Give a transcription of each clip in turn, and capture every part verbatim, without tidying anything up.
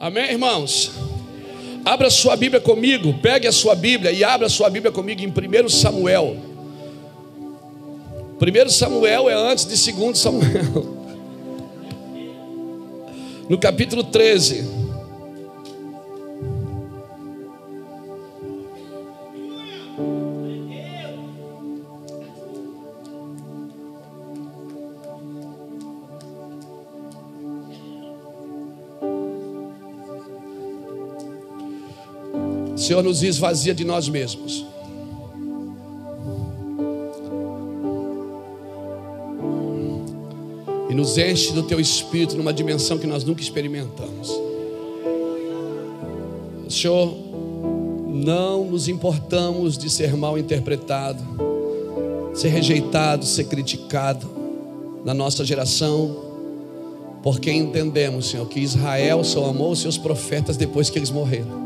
Amém, irmãos? Abra sua Bíblia comigo, pegue a sua Bíblia e abra sua Bíblia comigo em primeiro Samuel. primeiro Samuel é antes de segundo Samuel. No capítulo treze. Senhor, nos esvazia de nós mesmos. E nos enche do Teu Espírito numa dimensão que nós nunca experimentamos. Senhor, não nos importamos de ser mal interpretado, ser rejeitado, ser criticado na nossa geração, porque entendemos, Senhor, que Israel só amou os seus profetas depois que eles morreram.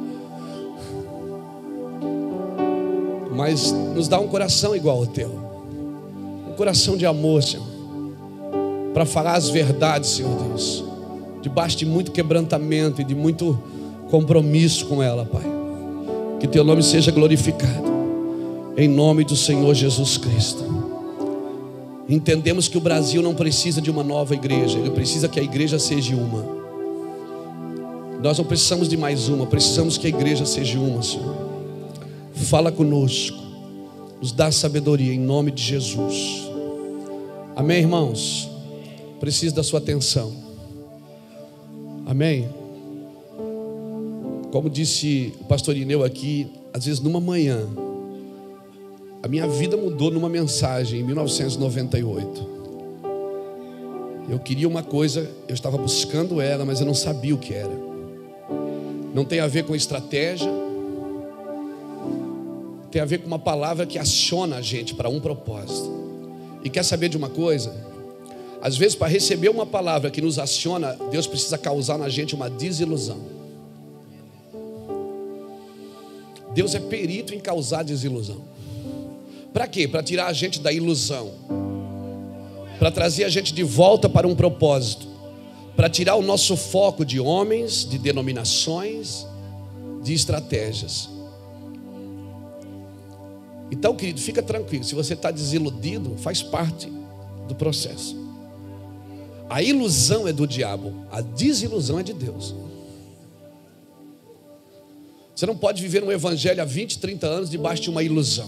Mas nos dá um coração igual ao Teu, um coração de amor, Senhor, para falar as verdades, Senhor Deus, debaixo de muito quebrantamento e de muito compromisso com ela, Pai. Que Teu nome seja glorificado, em nome do Senhor Jesus Cristo. Entendemos que o Brasil não precisa de uma nova igreja, ele precisa que a igreja seja uma. Nós não precisamos de mais uma, precisamos que a igreja seja uma, Senhor. Fala conosco, nos dá sabedoria em nome de Jesus. Amém, irmãos? Preciso da sua atenção. Amém? Como disse o pastor Ineu aqui, às vezes numa manhã, a minha vida mudou numa mensagem em mil novecentos e noventa e oito. Eu queria uma coisa, eu estava buscando ela, mas eu não sabia o que era. Não tem a ver com estratégia, tem a ver com uma palavra que aciona a gente para um propósito. E quer saber de uma coisa? Às vezes, para receber uma palavra que nos aciona, Deus precisa causar na gente uma desilusão. Deus é perito em causar desilusão. Para quê? Para tirar a gente da ilusão, para trazer a gente de volta para um propósito, para tirar o nosso foco de homens, de denominações, de estratégias. Então, querido, fica tranquilo. Se você está desiludido, faz parte do processo. A ilusão é do diabo, a desilusão é de Deus. Você não pode viver um evangelho há vinte, trinta anos debaixo de uma ilusão.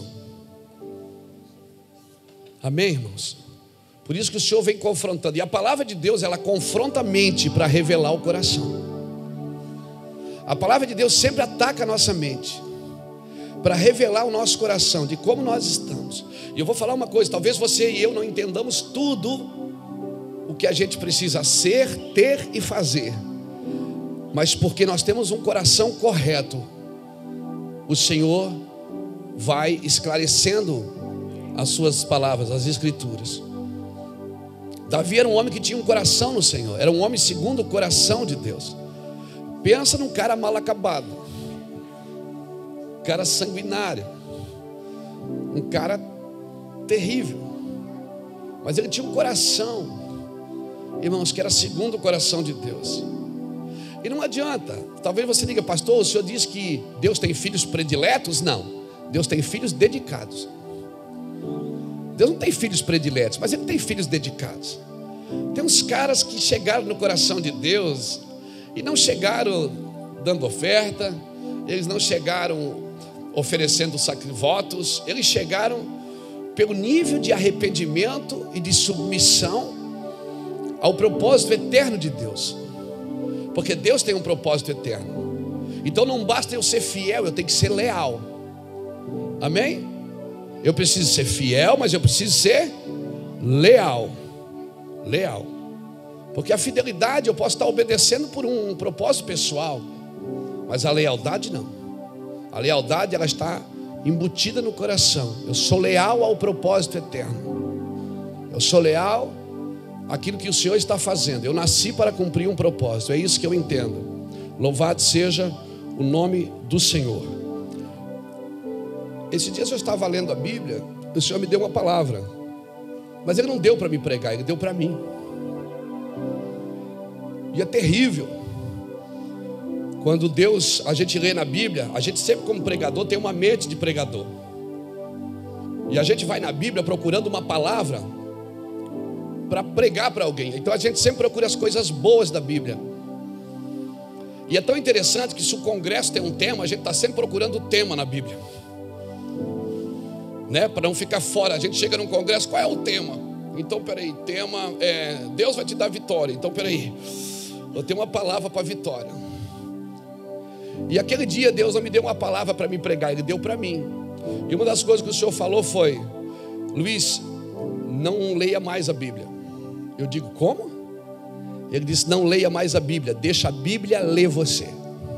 Amém, irmãos? Por isso que o Senhor vem confrontando. E a palavra de Deus, ela confronta a mente para revelar o coração. A palavra de Deus sempre ataca a nossa mente para revelar o nosso coração, de como nós estamos. E eu vou falar uma coisa, talvez você e eu não entendamos tudo o que a gente precisa ser, ter e fazer, mas porque nós temos um coração correto, o Senhor vai esclarecendo as suas palavras, as escrituras. Davi era um homem que tinha um coração no Senhor, era um homem segundo o coração de Deus. Pensa num cara mal acabado, cara sanguinário, um cara terrível, mas ele tinha um coração, irmãos, que era segundo o coração de Deus. E não adianta, talvez você diga, pastor, o senhor diz que Deus tem filhos prediletos? Não, Deus tem filhos dedicados. Deus não tem filhos prediletos, mas Ele tem filhos dedicados. Tem uns caras que chegaram no coração de Deus e não chegaram dando oferta, eles não chegaram oferecendo sacrivotos, eles chegaram pelo nível de arrependimento e de submissão ao propósito eterno de Deus, porque Deus tem um propósito eterno. Então não basta eu ser fiel, eu tenho que ser leal. Amém? Eu preciso ser fiel, mas eu preciso ser leal. Leal, porque a fidelidade eu posso estar obedecendo por um propósito pessoal, mas a lealdade não. A lealdade, ela está embutida no coração. Eu sou leal ao propósito eterno. Eu sou leal àquilo que o Senhor está fazendo. Eu nasci para cumprir um propósito. É isso que eu entendo. Louvado seja o nome do Senhor. Esse dia eu estava lendo a Bíblia, o Senhor me deu uma palavra, mas Ele não deu para me pregar, Ele deu para mim. E é terrível, Quando Deus, a gente lê na Bíblia, a gente sempre como pregador tem uma mente de pregador. E a gente vai na Bíblia procurando uma palavra para pregar para alguém. Então a gente sempre procura as coisas boas da Bíblia. E é tão interessante que se o congresso tem um tema, a gente está sempre procurando o tema na Bíblia, né? Para não ficar fora. A gente chega num congresso, qual é o tema? Então peraí, tema é Deus vai te dar vitória. Então peraí, eu tenho uma palavra para vitória. E aquele dia Deus não me deu uma palavra para me pregar, Ele deu para mim. E uma das coisas que o Senhor falou foi: Luiz, não leia mais a Bíblia. Eu digo, como? Ele disse, não leia mais a Bíblia, deixa a Bíblia ler você.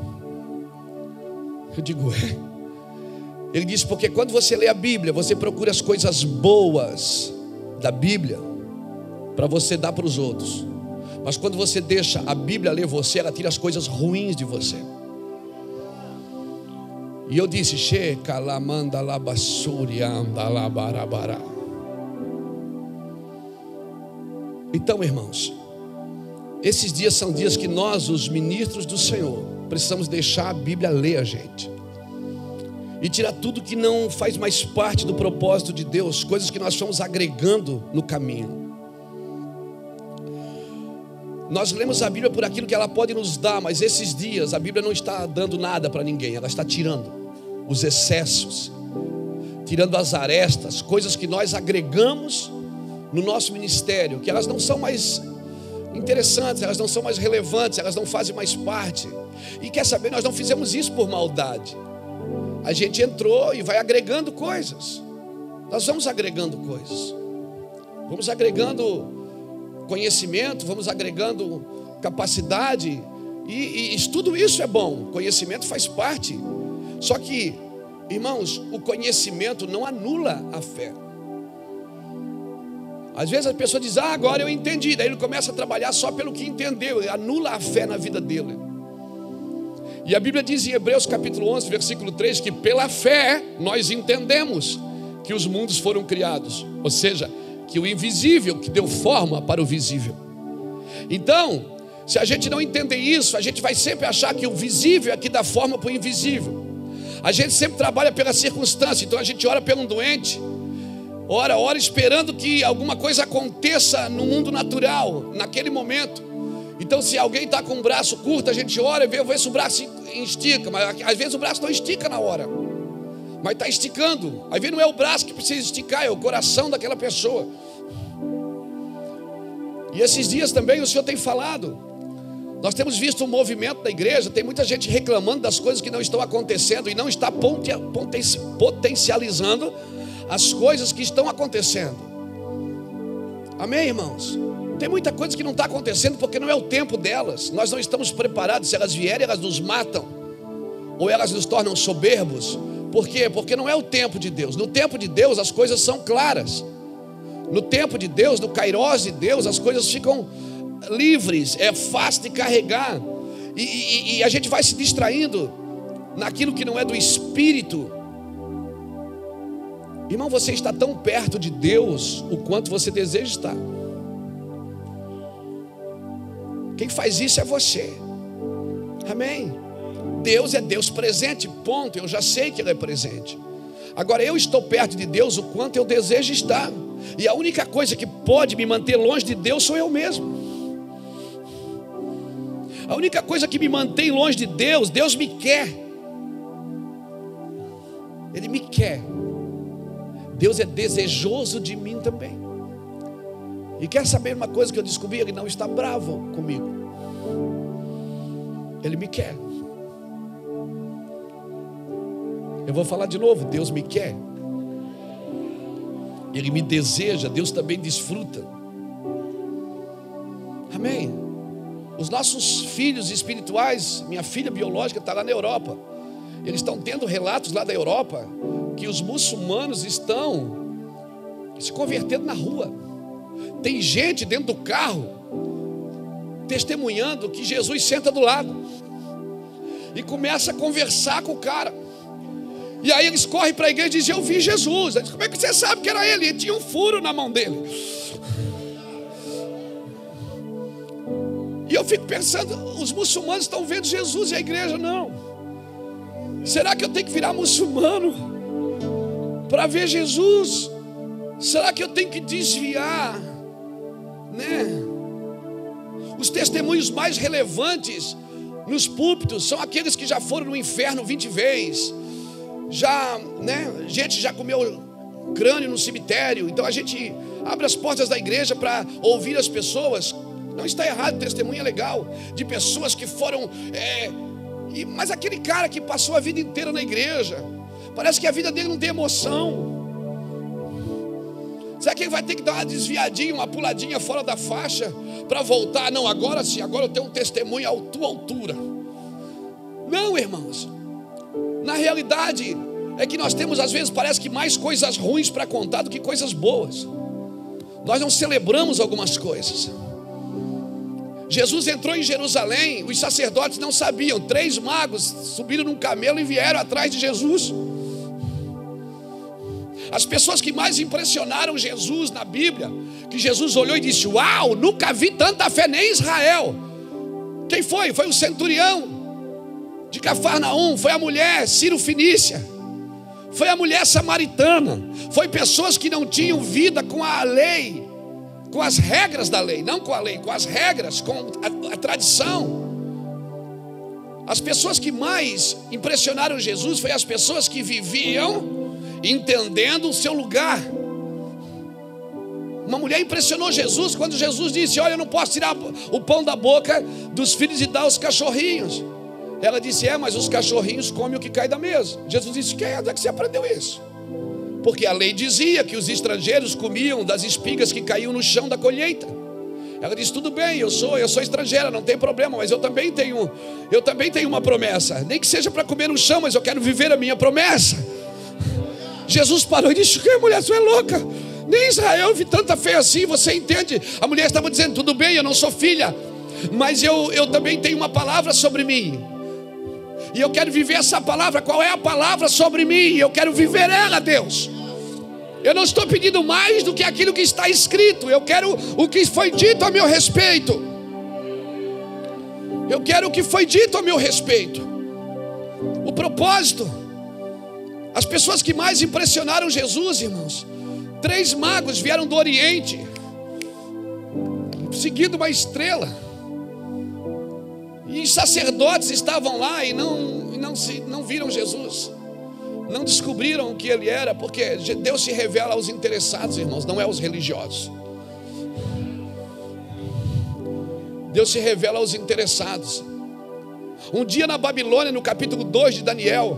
Eu digo, é. Ele disse, porque quando você lê a Bíblia, você procura as coisas boas da Bíblia para você dar para os outros. Mas quando você deixa a Bíblia ler você, ela tira as coisas ruins de você. E eu disse, Che, calamanda labassuri anda labarabará. Então, irmãos, esses dias são dias que nós, os ministros do Senhor, precisamos deixar a Bíblia ler a gente e tirar tudo que não faz mais parte do propósito de Deus, coisas que nós fomos agregando no caminho. Nós lemos a Bíblia por aquilo que ela pode nos dar, mas esses dias a Bíblia não está dando nada para ninguém, ela está tirando os excessos, tirando as arestas, coisas que nós agregamos no nosso ministério, que elas não são mais interessantes, elas não são mais relevantes, elas não fazem mais parte. E quer saber, nós não fizemos isso por maldade. A gente entrou e vai agregando coisas. Nós vamos agregando coisas, vamos agregando conhecimento, vamos agregando capacidade, e, e tudo isso é bom, conhecimento faz parte. Só que, irmãos, o conhecimento não anula a fé. Às vezes a pessoa diz, ah, agora eu entendi. Daí ele começa a trabalhar só pelo que entendeu, anula a fé na vida dele. E a Bíblia diz em Hebreus capítulo onze, versículo três, que pela fé nós entendemos que os mundos foram criados. Ou seja, que o invisível que deu forma para o visível. Então, se a gente não entender isso, a gente vai sempre achar que o visível é que dá forma para o invisível. A gente sempre trabalha pela circunstância. Então a gente ora por um doente, ora, ora esperando que alguma coisa aconteça no mundo natural, naquele momento. Então se alguém está com o braço curto, a gente ora e vê, vê se o braço estica. Mas às vezes o braço não estica na hora, mas está esticando. Às vezes não é o braço que precisa esticar, é o coração daquela pessoa. E esses dias também o Senhor tem falado, nós temos visto um movimento da igreja, tem muita gente reclamando das coisas que não estão acontecendo e não está potencializando as coisas que estão acontecendo. Amém, irmãos? Tem muita coisa que não está acontecendo porque não é o tempo delas. Nós não estamos preparados. Se elas vierem, elas nos matam, ou elas nos tornam soberbos. Por quê? Porque não é o tempo de Deus. No tempo de Deus as coisas são claras. No tempo de Deus, no Kairos de Deus, as coisas ficam livres, é fácil de carregar. E, e, e a gente vai se distraindo naquilo que não é do Espírito. Irmão, você está tão perto de Deus o quanto você deseja estar. Quem faz isso é você. Amém? Deus é Deus presente, ponto. Eu já sei que Ele é presente. Agora eu estou perto de Deus o quanto eu desejo estar. E a única coisa que pode me manter longe de Deus sou eu mesmo. A única coisa que me mantém longe de Deus, Deus me quer. Ele me quer. Deus é desejoso de mim também. E quer saber uma coisa que eu descobri? Ele não está bravo comigo. Ele me quer. Eu vou falar de novo, Deus me quer. Ele me deseja, Deus também desfruta. Amém? Os nossos filhos espirituais, minha filha biológica está lá na Europa. Eles estão tendo relatos lá da Europa que os muçulmanos estão se convertendo na rua. Tem gente dentro do carro testemunhando que Jesus senta do lado e começa a conversar com o cara. E aí eles correm para a igreja e dizem, eu vi Jesus. Dizem, como é que você sabe que era ele? Ele tinha um furo na mão dele. E eu fico pensando, os muçulmanos estão vendo Jesus e a igreja não. Será que eu tenho que virar muçulmano para ver Jesus? Será que eu tenho que desviar, né? Os testemunhos mais relevantes nos púlpitos são aqueles que já foram no inferno vinte vezes. Já, né? Gente já comeu crânio no cemitério. Então a gente abre as portas da igreja para ouvir as pessoas. Não está errado, testemunho é legal. De pessoas que foram é, e, mas aquele cara que passou a vida inteira na igreja, parece que a vida dele não tem emoção. Será que ele vai ter que dar uma desviadinha, uma puladinha fora da faixa para voltar? Não, agora sim, agora eu tenho um testemunho à tua altura. Não, irmãos. Na realidade é que nós temos às vezes, parece que mais coisas ruins para contar do que coisas boas. Nós não celebramos algumas coisas. Jesus entrou em Jerusalém, os sacerdotes não sabiam. Três magos subiram num camelo e vieram atrás de Jesus. As pessoas que mais impressionaram Jesus na Bíblia, que Jesus olhou e disse: uau, nunca vi tanta fé nem em Israel. Quem foi? Foi o centurião de Cafarnaum, foi a mulher Ciro-Fenícia, foi a mulher samaritana, foi pessoas que não tinham vida com a lei, com as regras da lei, não com a lei, com as regras, com a, a tradição. As pessoas que mais impressionaram Jesus foi as pessoas que viviam entendendo o seu lugar. Uma mulher impressionou Jesus quando Jesus disse: olha, eu não posso tirar o pão da boca dos filhos e dar aos cachorrinhos. Ela disse: é, mas os cachorrinhos comem o que cai da mesa. Jesus disse: quem é que você aprendeu isso? Porque a lei dizia que os estrangeiros comiam das espigas que caíam no chão da colheita. Ela disse: tudo bem, eu sou, eu sou estrangeira, não tem problema, mas eu também tenho, eu também tenho uma promessa, nem que seja para comer no chão, mas eu quero viver a minha promessa. Jesus parou e disse: que mulher, você é louca? Nem Israel vi tanta fé assim, você entende? A mulher estava dizendo: tudo bem, eu não sou filha, mas eu, eu também tenho uma palavra sobre mim, e eu quero viver essa palavra. Qual é a palavra sobre mim? Eu quero viver ela, Deus. Eu não estou pedindo mais do que aquilo que está escrito. Eu quero o que foi dito a meu respeito. Eu quero o que foi dito a meu respeito. O propósito. As pessoas que mais impressionaram Jesus, irmãos, três magos vieram do Oriente, seguindo uma estrela, e sacerdotes estavam lá e não, não, se, não viram Jesus, não descobriram o que ele era, porque Deus se revela aos interessados, irmãos, não é aos religiosos. Deus se revela aos interessados. Um dia na Babilônia, no capítulo dois de Daniel,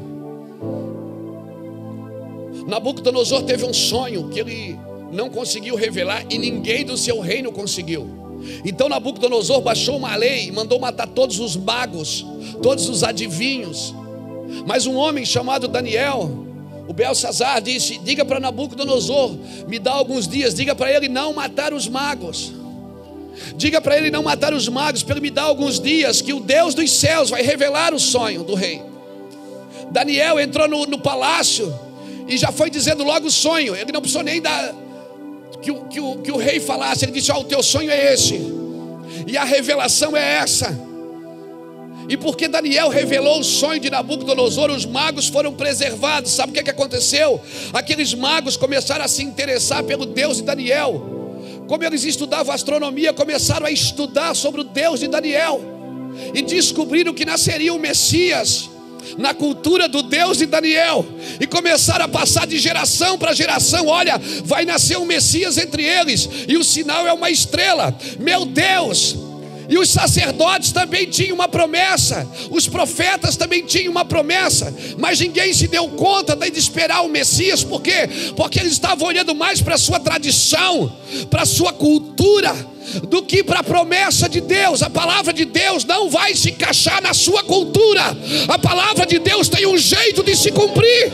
Nabucodonosor teve um sonho que ele não conseguiu revelar e ninguém do seu reino conseguiu. Então Nabucodonosor baixou uma lei e mandou matar todos os magos, todos os adivinhos. Mas um homem chamado Daniel, o Belsazar, disse: diga para Nabucodonosor, me dá alguns dias, diga para ele não matar os magos. Diga para ele não matar os magos, para ele me dar alguns dias, que o Deus dos céus vai revelar o sonho do rei. Daniel entrou no, no palácio e já foi dizendo logo o sonho. Ele não precisou nem dar que o, que o, que o rei falasse. Ele disse: ó, o teu sonho é esse, e a revelação é essa. E porque Daniel revelou o sonho de Nabucodonosor, os magos foram preservados. Sabe o que, que aconteceu? Aqueles magos começaram a se interessar pelo Deus de Daniel. Como eles estudavam astronomia, começaram a estudar sobre o Deus de Daniel, e descobriram que nasceria o Messias na cultura do Deus de Daniel, e começaram a passar de geração para geração. Olha, vai nascer um Messias entre eles, e o sinal é uma estrela. Meu Deus! E os sacerdotes também tinham uma promessa, os profetas também tinham uma promessa, mas ninguém se deu conta de esperar o Messias. Por quê? Porque eles estavam olhando mais para a sua tradição, para a sua cultura, do que para a promessa de Deus. A palavra de Deus não vai se encaixar na sua cultura. A palavra de Deus tem um jeito de se cumprir.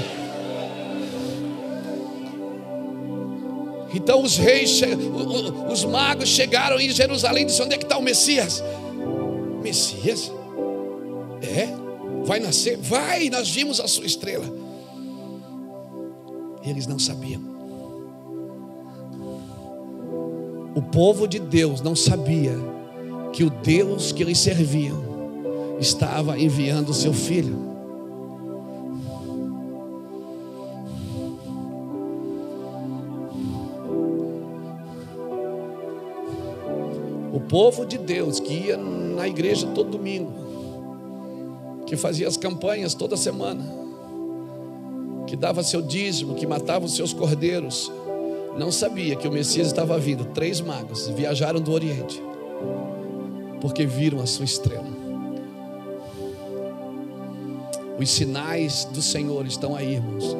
Então os reis, os magos chegaram em Jerusalém e disseram: onde é que está o Messias? Messias? É? Vai nascer? Vai, nós vimos a sua estrela. E eles não sabiam. O povo de Deus não sabia que o Deus que eles serviam estava enviando o seu filho. O povo de Deus que ia na igreja todo domingo, que fazia as campanhas toda semana, que dava seu dízimo, que matava os seus cordeiros, não sabia que o Messias estava vindo. Três magos viajaram do Oriente, porque viram a sua estrela. Os sinais do Senhor estão aí, irmãos,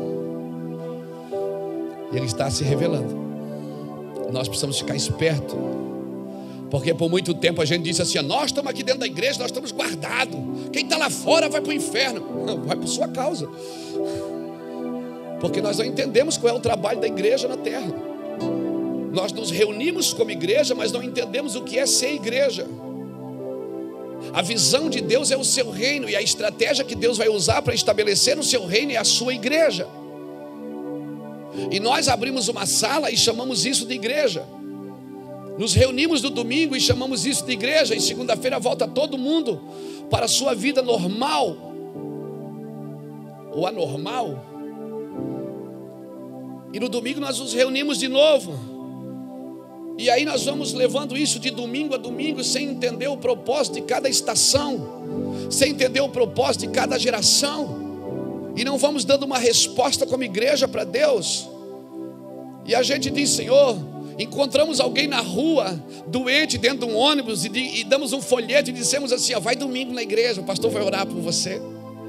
e Ele está se revelando. Nós precisamos ficar espertos, porque por muito tempo a gente disse assim: nós estamos aqui dentro da igreja, nós estamos guardados. Quem está lá fora vai para o inferno. Não, vai por sua causa, porque nós não entendemos qual é o trabalho da igreja na terra. Nós nos reunimos como igreja, mas não entendemos o que é ser igreja. A visão de Deus é o seu reino, e a estratégia que Deus vai usar para estabelecer o seu reino é a sua igreja. E nós abrimos uma sala e chamamos isso de igreja. Nos reunimos no domingo e chamamos isso de igreja. E segunda-feira volta todo mundo para a sua vida normal ou anormal. E no domingo nós nos reunimos de novo. E aí nós vamos levando isso de domingo a domingo, sem entender o propósito de cada estação, sem entender o propósito de cada geração. E não vamos dando uma resposta como igreja para Deus. E a gente diz: Senhor, encontramos alguém na rua, doente, dentro de um ônibus, e, e damos um folheto e dissemos assim: ó, vai domingo na igreja, o pastor vai orar por você.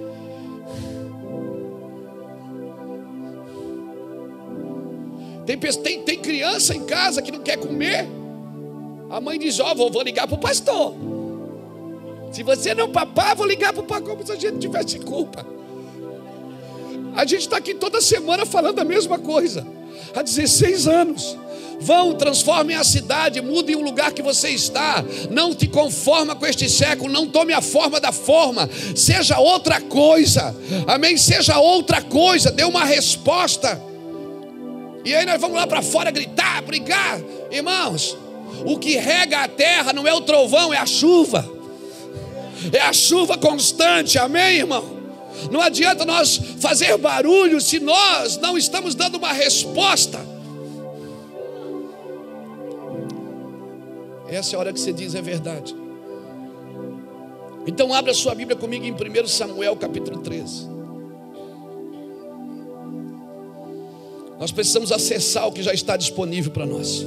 Tem, tem, tem criança em casa que não quer comer. A mãe diz: ó, vou, vou ligar para o pastor. Se você não papar, vou ligar para o pastor, como se a gente tivesse culpa. A gente está aqui toda semana falando a mesma coisa, há dezesseis anos. Vão, transformem a cidade, mudem o lugar que você está. Não te conforma com este século, não tome a forma da forma, seja outra coisa, amém? Seja outra coisa, dê uma resposta. E aí nós vamos lá para fora gritar, brigar. Irmãos, o que rega a terra não é o trovão, é a chuva. É a chuva constante, amém, irmão? Não adianta nós fazer barulho se nós não estamos dando uma resposta. Essa é a hora que você diz: é verdade. Então abra sua Bíblia comigo em primeiro Samuel capítulo treze. Nós precisamos acessar o que já está disponível para nós.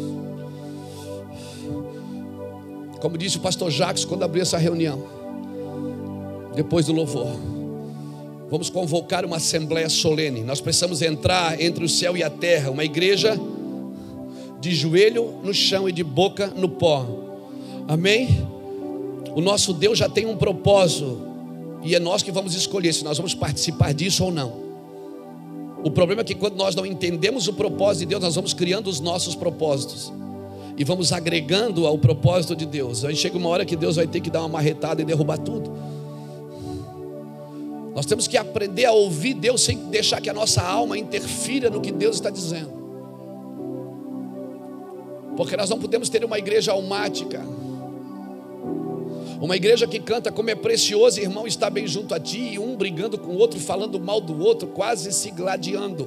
Como disse o pastor Jacques quando abriu essa reunião, depois do louvor, vamos convocar uma assembleia solene. Nós precisamos entrar entre o céu e a terra, uma igreja de joelho no chão e de boca no pó, amém? O nosso Deus já tem um propósito, e é nós que vamos escolher se nós vamos participar disso ou não. O problema é que quando nós não entendemos o propósito de Deus, nós vamos criando os nossos propósitos e vamos agregando ao propósito de Deus. Aí chega uma hora que Deus vai ter que dar uma marretada e derrubar tudo. Nós temos que aprender a ouvir Deus sem deixar que a nossa alma interfira no que Deus está dizendo, porque nós não podemos ter uma igreja almática, uma igreja que canta como é precioso, irmão, está bem junto a ti, e um brigando com o outro, falando mal do outro, quase se gladiando.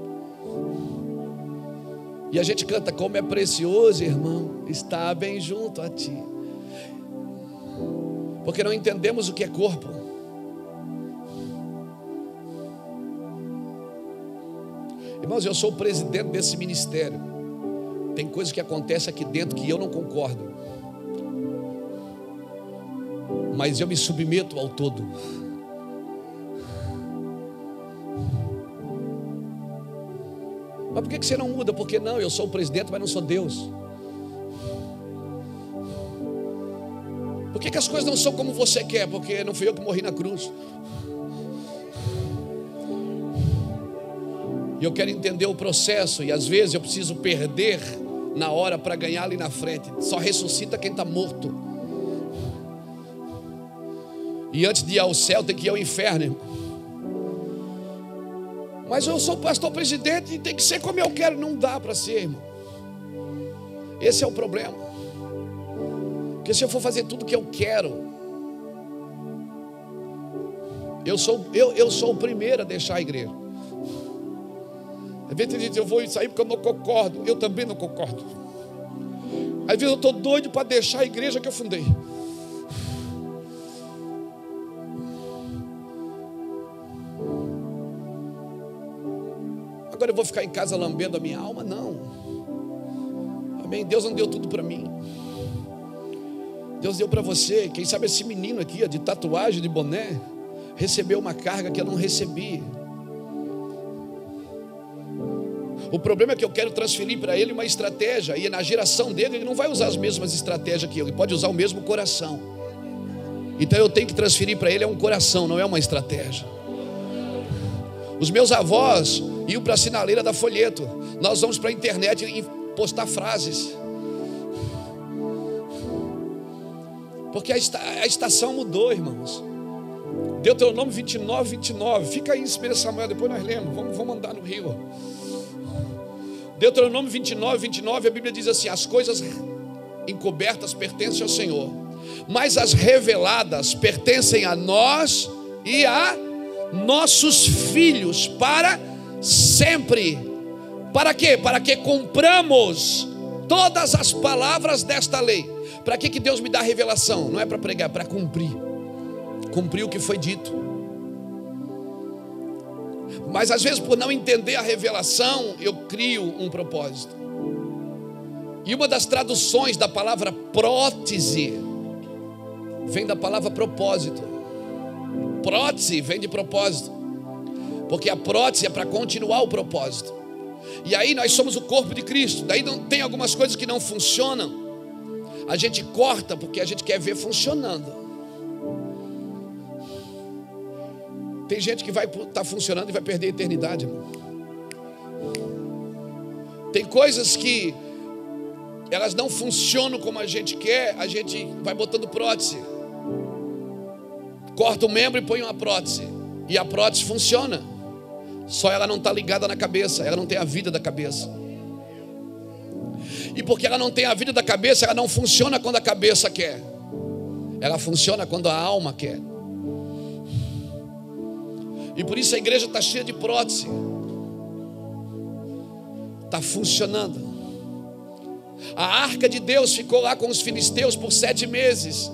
E a gente canta: como é precioso, irmão, está bem junto a ti, porque não entendemos o que é corpo. Irmãos, eu sou o presidente desse ministério. Tem coisa que acontece aqui dentro que eu não concordo, mas eu me submeto ao todo. Mas por que você não muda? Porque não, eu sou o presidente, mas não sou Deus. Por que, que as coisas não são como você quer? Porque não fui eu que morri na cruz. E eu quero entender o processo, e às vezes eu preciso perder na hora para ganhar ali na frente. Só ressuscita quem está morto. E antes de ir ao céu tem que ir ao inferno, irmão. Mas eu sou pastor presidente e tem que ser como eu quero. Não dá para ser, irmão. Esse é o problema. Porque se eu for fazer tudo que eu quero, eu sou, eu, eu sou o primeiro a deixar a igreja. Às vezes tem gente, eu vou sair porque eu não concordo. Eu também não concordo. Às vezes eu estou doido para deixar a igreja que eu fundei. Agora eu vou ficar em casa lambendo a minha alma? Não. Amém? Deus não deu tudo para mim. Deus deu para você. Quem sabe esse menino aqui, de tatuagem, de boné, recebeu uma carga que eu não recebi. O problema é que eu quero transferir para ele uma estratégia, e na geração dele ele não vai usar as mesmas estratégias que eu, ele pode usar o mesmo coração. Então eu tenho que transferir para ele é um coração, não é uma estratégia. Os meus avós iam para a sinaleira da folheto. Nós vamos para a internet e postar frases. Porque a, esta, a estação mudou, irmãos. Deuteronômio vinte e nove, vinte e nove. Fica aí, primeiro Samuel, depois nós lemos. Vamos, vamos andar no rio. Deuteronômio vinte e nove, vinte e nove, a Bíblia diz assim: as coisas encobertas pertencem ao Senhor, mas as reveladas pertencem a nós e a nossos filhos para sempre. Para quê? Para que cumpramos todas as palavras desta lei. Para que que Deus me dá revelação? Não é para pregar, é para cumprir. Cumprir o que foi dito. Mas às vezes, por não entender a revelação, eu crio um propósito. E uma das traduções da palavra prótese vem da palavra propósito. Prótese vem de propósito, porque a prótese é para continuar o propósito. E aí nós somos o corpo de Cristo. Daí não tem algumas coisas que não funcionam, a gente corta porque a gente quer ver funcionando. Tem gente que vai estar funcionando e vai perder a eternidade, irmão. Tem coisas que elas não funcionam como a gente quer, a gente vai botando prótese. Corta o membro e põe uma prótese. E a prótese funciona. Só ela não está ligada na cabeça, ela não tem a vida da cabeça. E porque ela não tem a vida da cabeça, ela não funciona quando a cabeça quer. Ela funciona quando a alma quer. E por isso a igreja está cheia de prótese. Está funcionando. A arca de Deus ficou lá com os filisteus por sete meses.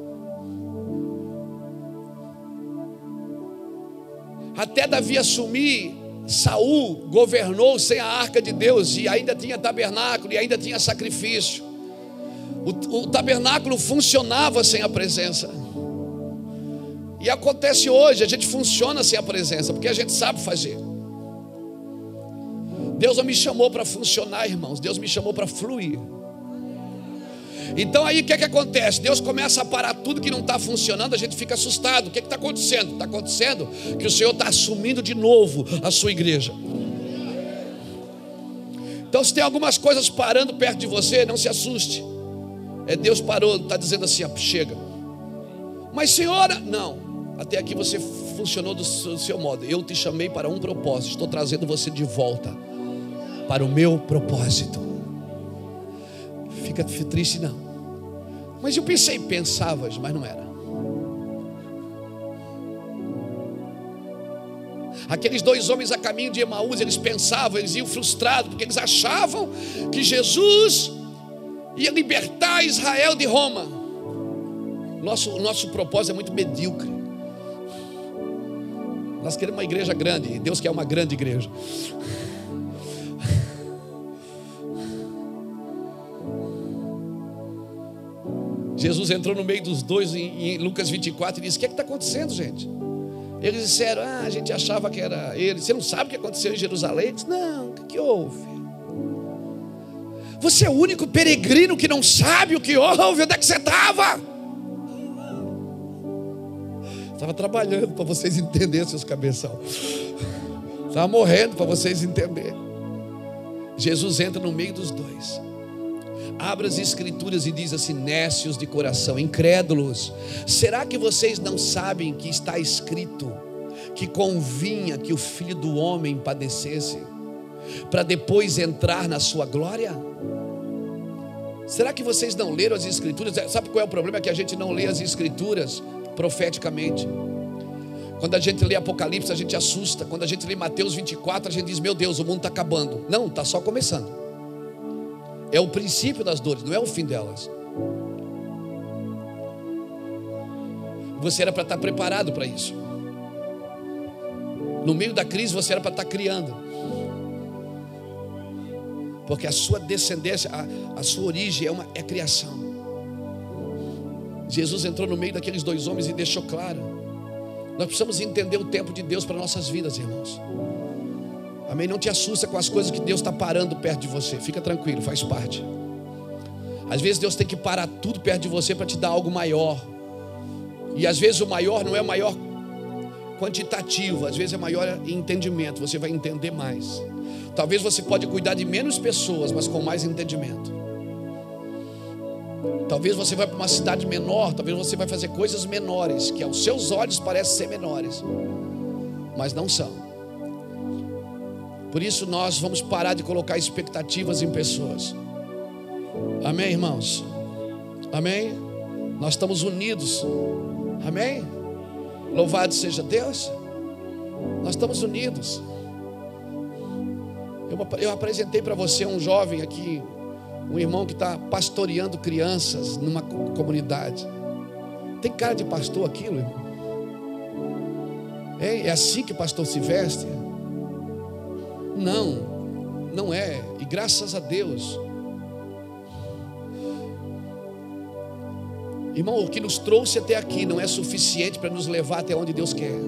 Até Davi assumir, Saul governou sem a arca de Deus, e ainda tinha tabernáculo, e ainda tinha sacrifício. O, o tabernáculo funcionava sem a presença. E acontece hoje, a gente funciona sem a presença, porque a gente sabe fazer. Deus não me chamou para funcionar, irmãos, Deus me chamou para fluir. Então aí o que é que acontece? Deus começa a parar tudo que não está funcionando, a gente fica assustado. O que é que está acontecendo? Está acontecendo que o Senhor está assumindo de novo a sua igreja. Então se tem algumas coisas parando perto de você, não se assuste. É Deus parou, está dizendo assim, ó, chega. Mas senhora, não, até aqui você funcionou do seu, do seu modo. Eu te chamei para um propósito, estou trazendo você de volta para o meu propósito. Fica triste não. Mas eu pensei, pensavas, mas não era. Aqueles dois homens a caminho de Emaús, eles pensavam, eles iam frustrados, porque eles achavam que Jesus ia libertar Israel de Roma. Nosso, nosso propósito é muito medíocre. Nós queremos uma igreja grande, e Deus quer uma grande igreja. Jesus entrou no meio dos dois em, em Lucas vinte e quatro e disse: o que é que está acontecendo, gente? Eles disseram: ah, a gente achava que era ele. Você não sabe o que aconteceu em Jerusalém? Ele disse: não, o que, que houve? Você é o único peregrino que não sabe o que houve. Onde é que você estava? Estava trabalhando para vocês entenderem, seus cabeção. Estava morrendo para vocês entenderem. Jesus entra no meio dos dois, abre as escrituras e diz assim: nécios de coração, incrédulos, será que vocês não sabem que está escrito que convinha que o Filho do Homem padecesse, para depois entrar na sua glória? Será que vocês não leram as escrituras? Sabe qual é o problema? É que a gente não lê as escrituras profeticamente. Quando a gente lê Apocalipse, a gente assusta. Quando a gente lê Mateus vinte e quatro, a gente diz: meu Deus, o mundo está acabando. Não, está só começando. É o princípio das dores, não é o fim delas. Você era para estar preparado para isso. No meio da crise você era para estar criando. Porque a sua descendência, a, a sua origem é, uma, é criação. Jesus entrou no meio daqueles dois homens e deixou claro. Nós precisamos entender o tempo de Deus para nossas vidas, irmãos. Amém? Não te assusta com as coisas que Deus está parando perto de você. Fica tranquilo, faz parte. Às vezes Deus tem que parar tudo perto de você para te dar algo maior. E às vezes o maior não é maior quantitativo, às vezes é maior em entendimento. Você vai entender mais. Talvez você pode cuidar de menos pessoas, mas com mais entendimento. Talvez você vai para uma cidade menor, talvez você vai fazer coisas menores, que aos seus olhos parecem ser menores, mas não são. Por isso nós vamos parar de colocar expectativas em pessoas. Amém, irmãos? Amém? Nós estamos unidos. Amém? Louvado seja Deus. Nós estamos unidos. Eu, eu apresentei para você um jovem aqui, um irmão que está pastoreando crianças numa comunidade. Tem cara de pastor aquilo, irmão? É, é assim que pastor se veste? Não, não é. E graças a Deus. Irmão, o que nos trouxe até aqui não é suficiente para nos levar até onde Deus quer.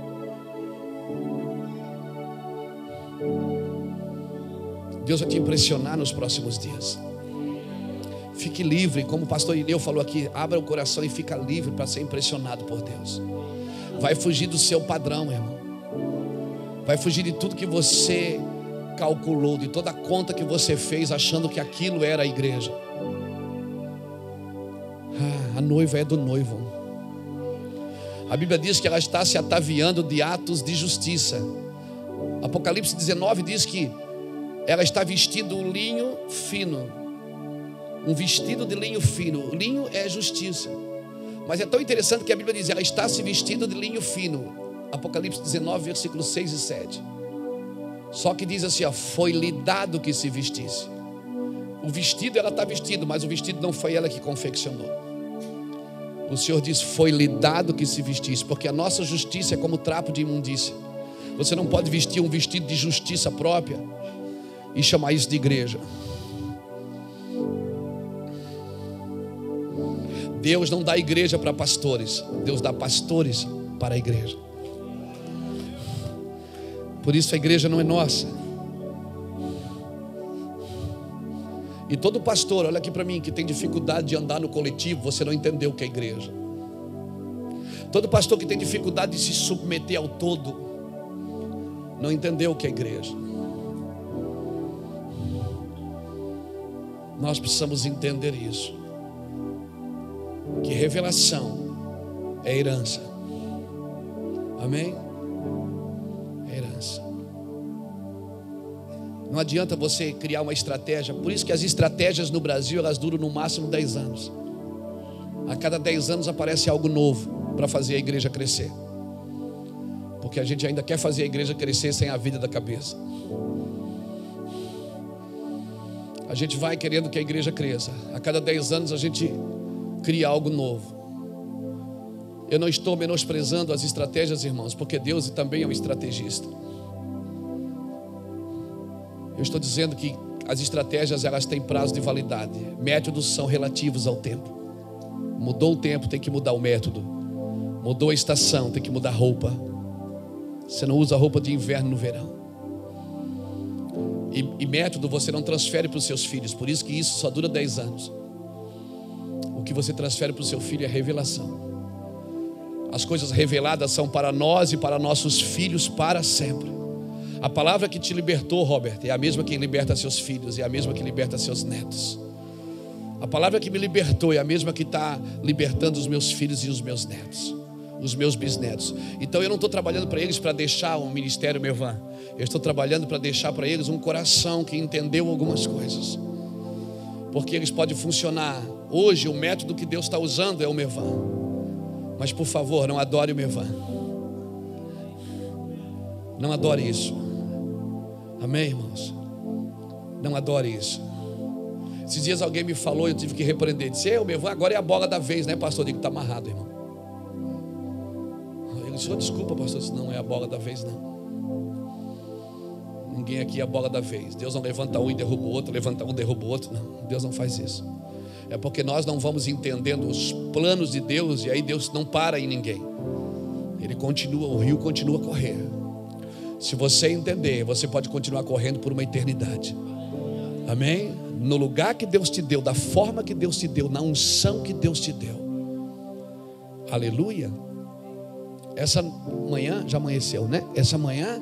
Deus vai te impressionar nos próximos dias. Fique livre, como o pastor Ineu falou aqui. Abra o coração e fica livre para ser impressionado por Deus. Vai fugir do seu padrão, irmão. Vai fugir de tudo que você calculou, de toda a conta que você fez achando que aquilo era a igreja. Ah, a noiva é do noivo. A Bíblia diz que ela está se ataviando de atos de justiça. Apocalipse dezenove diz que ela está vestindo um linho fino. Um vestido de linho fino. O linho é justiça. Mas é tão interessante que a Bíblia diz: ela está se vestindo de linho fino. Apocalipse dezenove, versículos seis e sete. Só que diz assim, ó, foi-lhe dado que se vestisse. O vestido ela está vestindo, mas o vestido não foi ela que confeccionou. O Senhor diz: foi-lhe dado que se vestisse, porque a nossa justiça é como trapo de imundícia. Você não pode vestir um vestido de justiça própria e chamar isso de igreja. Deus não dá igreja para pastores, Deus dá pastores para a igreja. Por isso a igreja não é nossa. E todo pastor, olha aqui para mim, que tem dificuldade de andar no coletivo, você não entendeu o que é igreja. Todo pastor que tem dificuldade de se submeter ao todo, não entendeu o que é igreja. Nós precisamos entender isso, que revelação é herança. Amém? É herança. Não adianta você criar uma estratégia. Por isso que as estratégias no Brasil, elas duram no máximo dez anos. A cada dez anos aparece algo novo para fazer a igreja crescer. Porque a gente ainda quer fazer a igreja crescer sem a vida da cabeça. A gente vai querendo que a igreja cresça. A cada dez anos a gente cria algo novo. Eu não estou menosprezando as estratégias, irmãos, porque Deus também é um estrategista. Eu estou dizendo que as estratégias, elas têm prazo de validade. Métodos são relativos ao tempo. Mudou o tempo, tem que mudar o método. Mudou a estação, tem que mudar a roupa. Você não usa roupa de inverno no verão. E, e método você não transfere para os seus filhos. Por isso que isso só dura dez anos. O que você transfere para o seu filho é revelação. As coisas reveladas são para nós e para nossos filhos para sempre. A palavra que te libertou, Robert, é a mesma que liberta seus filhos, é a mesma que liberta seus netos. A palavra que me libertou é a mesma que está libertando os meus filhos e os meus netos, os meus bisnetos. Então eu não estou trabalhando para eles para deixar um ministério Mevan. Eu estou trabalhando para deixar para eles um coração que entendeu algumas coisas. porque eles podem funcionar. Hoje o método que Deus está usando é o Mevan. Mas por favor, não adore o Mevan. Não adore isso. Amém, irmãos? Não adore isso. Esses dias alguém me falou, eu tive que repreender. Disse, o Mevan agora é a bola da vez, né, pastor? Eu digo, está amarrado, irmão. Ele disse, oh, desculpa, pastor, isso não é a bola da vez, não. Ninguém aqui é a bola da vez. Deus não levanta um e derruba o outro, levanta um e derruba o outro. Não, Deus não faz isso. É porque nós não vamos entendendo os planos de Deus, e aí Deus não para em ninguém. Ele continua, o rio continua a correr. Se você entender, você pode continuar correndo por uma eternidade. Amém? No lugar que Deus te deu, da forma que Deus te deu, na unção que Deus te deu. Aleluia. Essa manhã, já amanheceu, né? Essa manhã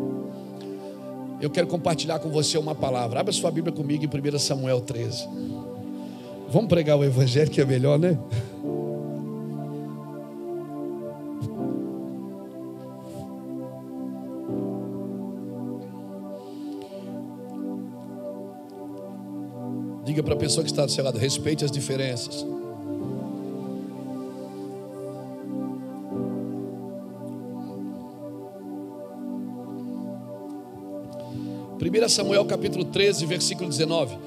eu quero compartilhar com você uma palavra. Abra sua Bíblia comigo em primeiro Samuel treze. Vamos pregar o evangelho, que é melhor, né? Diga para a pessoa que está do seu lado, respeite as diferenças. primeiro Samuel capítulo treze, versículo dezenove.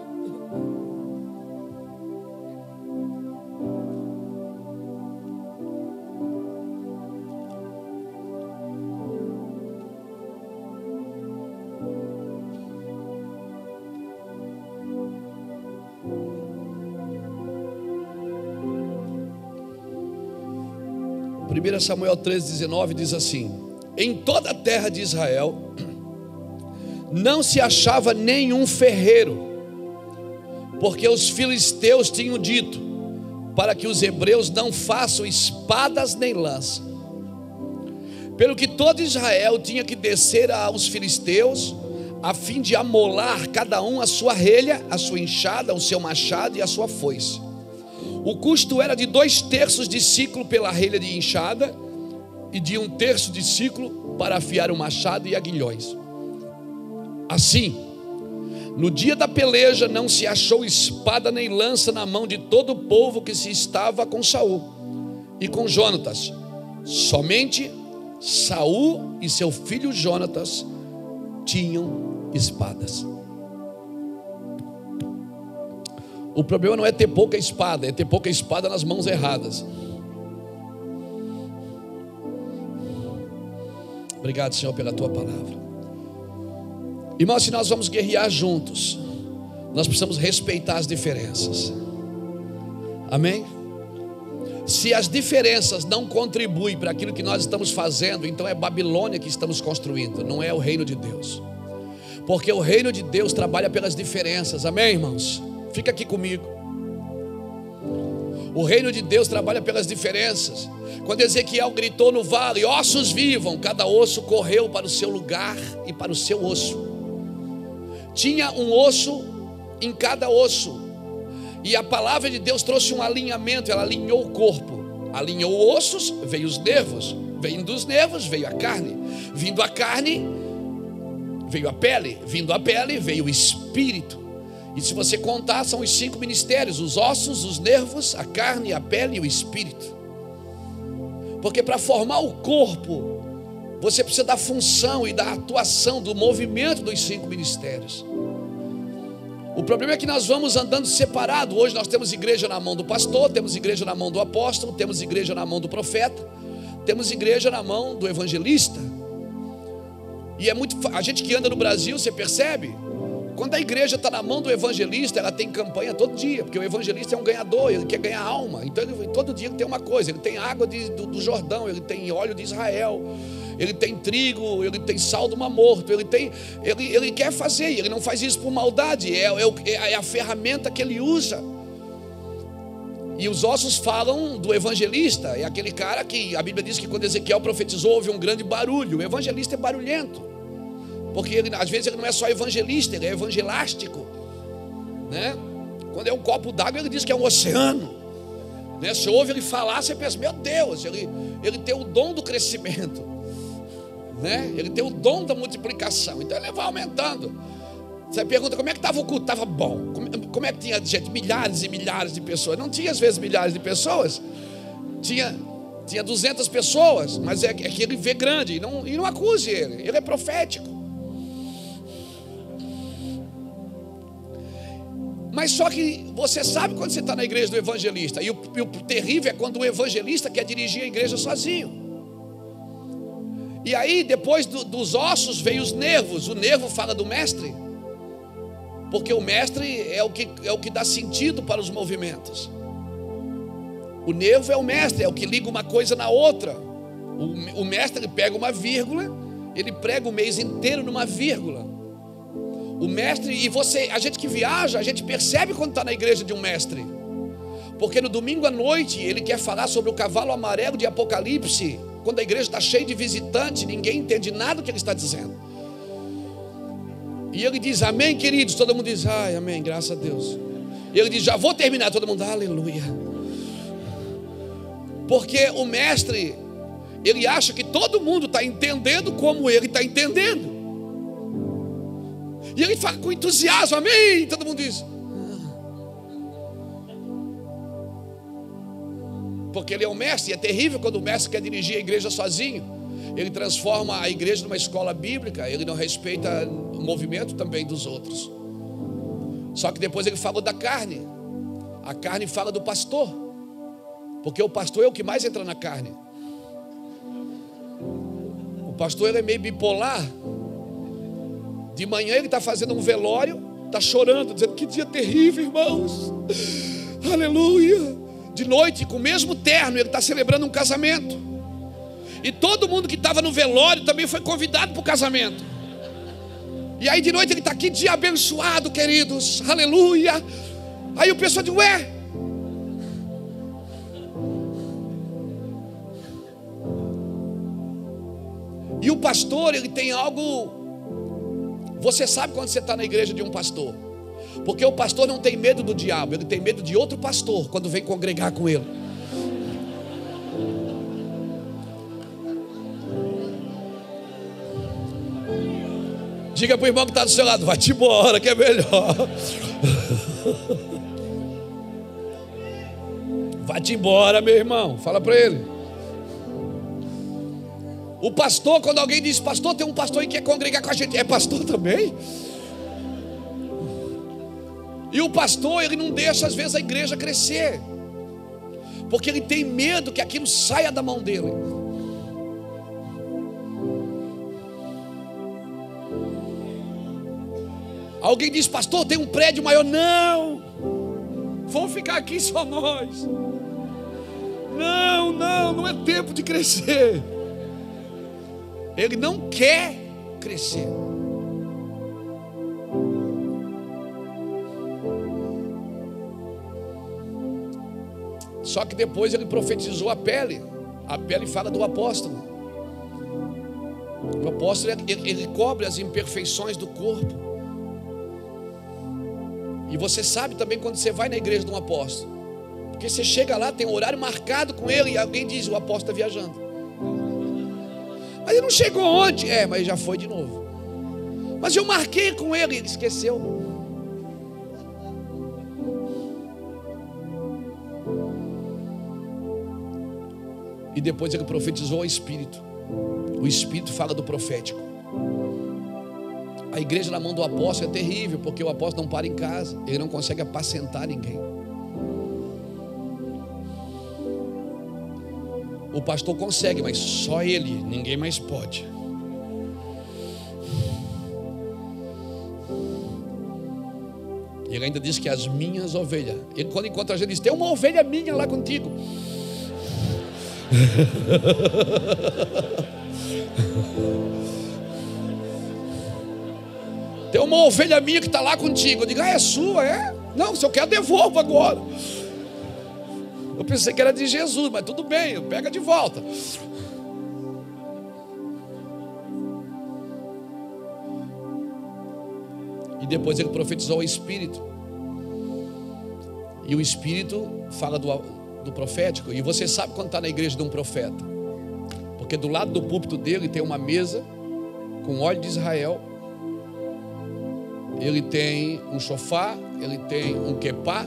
primeiro Samuel treze, dezenove diz assim: em toda a terra de Israel não se achava nenhum ferreiro, porque os filisteus tinham dito para que os hebreus não façam espadas nem lança. Pelo que todo Israel tinha que descer aos filisteus, a fim de amolar cada um a sua relha, a sua enxada, o seu machado e a sua foice. O custo era de dois terços de ciclo pela relha de enxada, e de um terço de ciclo para afiar o machado e aguilhões. Assim, no dia da peleja não se achou espada nem lança na mão de todo o povo que se estava com Saul e com Jonatas. Somente Saul e seu filho Jonatas tinham espadas. O problema não é ter pouca espada, é ter pouca espada nas mãos erradas. Obrigado, Senhor, pela tua palavra. Irmãos, se nós vamos guerrear juntos, nós precisamos respeitar as diferenças. Amém? Se as diferenças não contribuem para aquilo que nós estamos fazendo, então é Babilônia que estamos construindo, não é o reino de Deus. Porque o reino de Deus trabalha pelas diferenças. Amém, irmãos? Fica aqui comigo. O reino de Deus trabalha pelas diferenças. Quando Ezequiel gritou no vale, ossos vivam, cada osso correu para o seu lugar e para o seu osso. Tinha um osso em cada osso. E a palavra de Deus trouxe um alinhamento. Ela alinhou o corpo, alinhou ossos, veio os nervos. Vindo dos nervos, veio a carne. Vindo a carne, veio a pele. Vindo a pele, veio o espírito. E se você contar, são os cinco ministérios: os ossos, os nervos, a carne, a pele e o espírito. Porque para formar o corpo, você precisa da função e da atuação, do movimento dos cinco ministérios. O problema é que nós vamos andando separado. Hoje nós temos igreja na mão do pastor, temos igreja na mão do apóstolo, temos igreja na mão do profeta, temos igreja na mão do evangelista. E é muito, a gente que anda no Brasil, você percebe? Quando a igreja está na mão do evangelista, ela tem campanha todo dia, porque o evangelista é um ganhador, ele quer ganhar alma. Então ele, todo dia ele tem uma coisa: ele tem água de, do, do Jordão, ele tem óleo de Israel, ele tem trigo, ele tem sal do Mar Morto, ele, tem, ele, ele quer fazer, e ele não faz isso por maldade, é, é, é a ferramenta que ele usa. E os ossos falam do evangelista, é aquele cara que a Bíblia diz que quando Ezequiel profetizou houve um grande barulho. O evangelista é barulhento, porque ele, às vezes ele não é só evangelista, ele é evangelástico, né? Quando é um copo d'água, ele diz que é um oceano, né? Se ouve ele falar, você pensa, meu Deus, ele, ele tem o dom do crescimento, né? Ele tem o dom da multiplicação, então ele vai aumentando. Você pergunta, como é que estava o culto? Estava bom. Como, como é que tinha gente? Milhares e milhares de pessoas. Não tinha às vezes milhares de pessoas. Tinha, tinha duzentas pessoas. Mas é, é que ele vê grande. E não, e não acuse ele. Ele é profético. Mas só que você sabe quando você está na igreja do evangelista. E o, e o terrível é quando o evangelista quer dirigir a igreja sozinho. E aí depois do, dos ossos veio os nervos. O nervo fala do mestre. Porque o mestre é o, que, é o que dá sentido para os movimentos. O nervo é o mestre, é o que liga uma coisa na outra. O, o mestre ele pega uma vírgula, ele prega o mês inteiro numa vírgula. O mestre, e você, a gente que viaja, a gente percebe quando está na igreja de um mestre. Porque no domingo à noite ele quer falar sobre o cavalo amarelo de Apocalipse. Quando a igreja está cheia de visitantes, ninguém entende nada do que ele está dizendo. E ele diz, amém, queridos. Todo mundo diz, ai, amém, graças a Deus. E ele diz, já vou terminar. Todo mundo, aleluia. Porque o mestre, ele acha que todo mundo está entendendo como ele está entendendo. E ele fala com entusiasmo, amém. Todo mundo diz, porque ele é o mestre. E é terrível quando o mestre quer dirigir a igreja sozinho. Ele transforma a igreja numa escola bíblica. Ele não respeita o movimento também dos outros. Só que depois ele fala da carne. A carne fala do pastor. Porque o pastor é o que mais entra na carne. O pastor ele é meio bipolar. De manhã ele está fazendo um velório, está chorando, dizendo que dia terrível, irmãos. Aleluia. De noite, com o mesmo terno, ele está celebrando um casamento. E todo mundo que estava no velório também foi convidado para o casamento. E aí de noite ele está aqui, dia abençoado, queridos, aleluia. Aí o pessoal diz, ué, e o pastor, ele tem algo. Você sabe quando você está na igreja de um pastor. Porque o pastor não tem medo do diabo, ele tem medo de outro pastor quando vem congregar com ele. Diga para o irmão que está do seu lado, vai-te embora que é melhor. Vai-te embora, meu irmão. Fala para ele. O pastor, quando alguém diz, pastor, tem um pastor que quer congregar com a gente. É pastor também? E o pastor, ele não deixa às vezes a igreja crescer. Porque ele tem medo que aquilo saia da mão dele. Alguém diz, pastor, tem um prédio maior. Não, vamos ficar aqui só nós. Não, não, não é tempo de crescer. Ele não quer crescer. Só que depois ele profetizou a pele. A pele fala do apóstolo. O apóstolo, ele, ele cobre as imperfeições do corpo. E você sabe também quando você vai na igreja de um apóstolo. Porque você chega lá, tem um horário marcado com ele. E alguém diz, o apóstolo está viajando. Mas ele não chegou ontem. É, mas já foi de novo. Mas eu marquei com ele, ele esqueceu. E depois ele profetizou o Espírito. O Espírito fala do profético. A igreja na mão do apóstolo é terrível, porque o apóstolo não para em casa. Ele não consegue apacentar ninguém. O pastor consegue, mas só ele, ninguém mais pode. Ele ainda diz que as minhas ovelhas. Ele, quando encontra a gente, diz, tem uma ovelha minha lá contigo. Tem uma ovelha minha que está lá contigo. Eu digo, ah, é sua, é? Não, se eu quero, devolvo agora. Eu pensei que era de Jesus, mas tudo bem, pega de volta. E depois ele profetizou o Espírito. E o Espírito fala do, do profético. E você sabe quando está na igreja de um profeta. Porque do lado do púlpito dele tem uma mesa com óleo de Israel. ele tem um shofar, ele tem um quepá,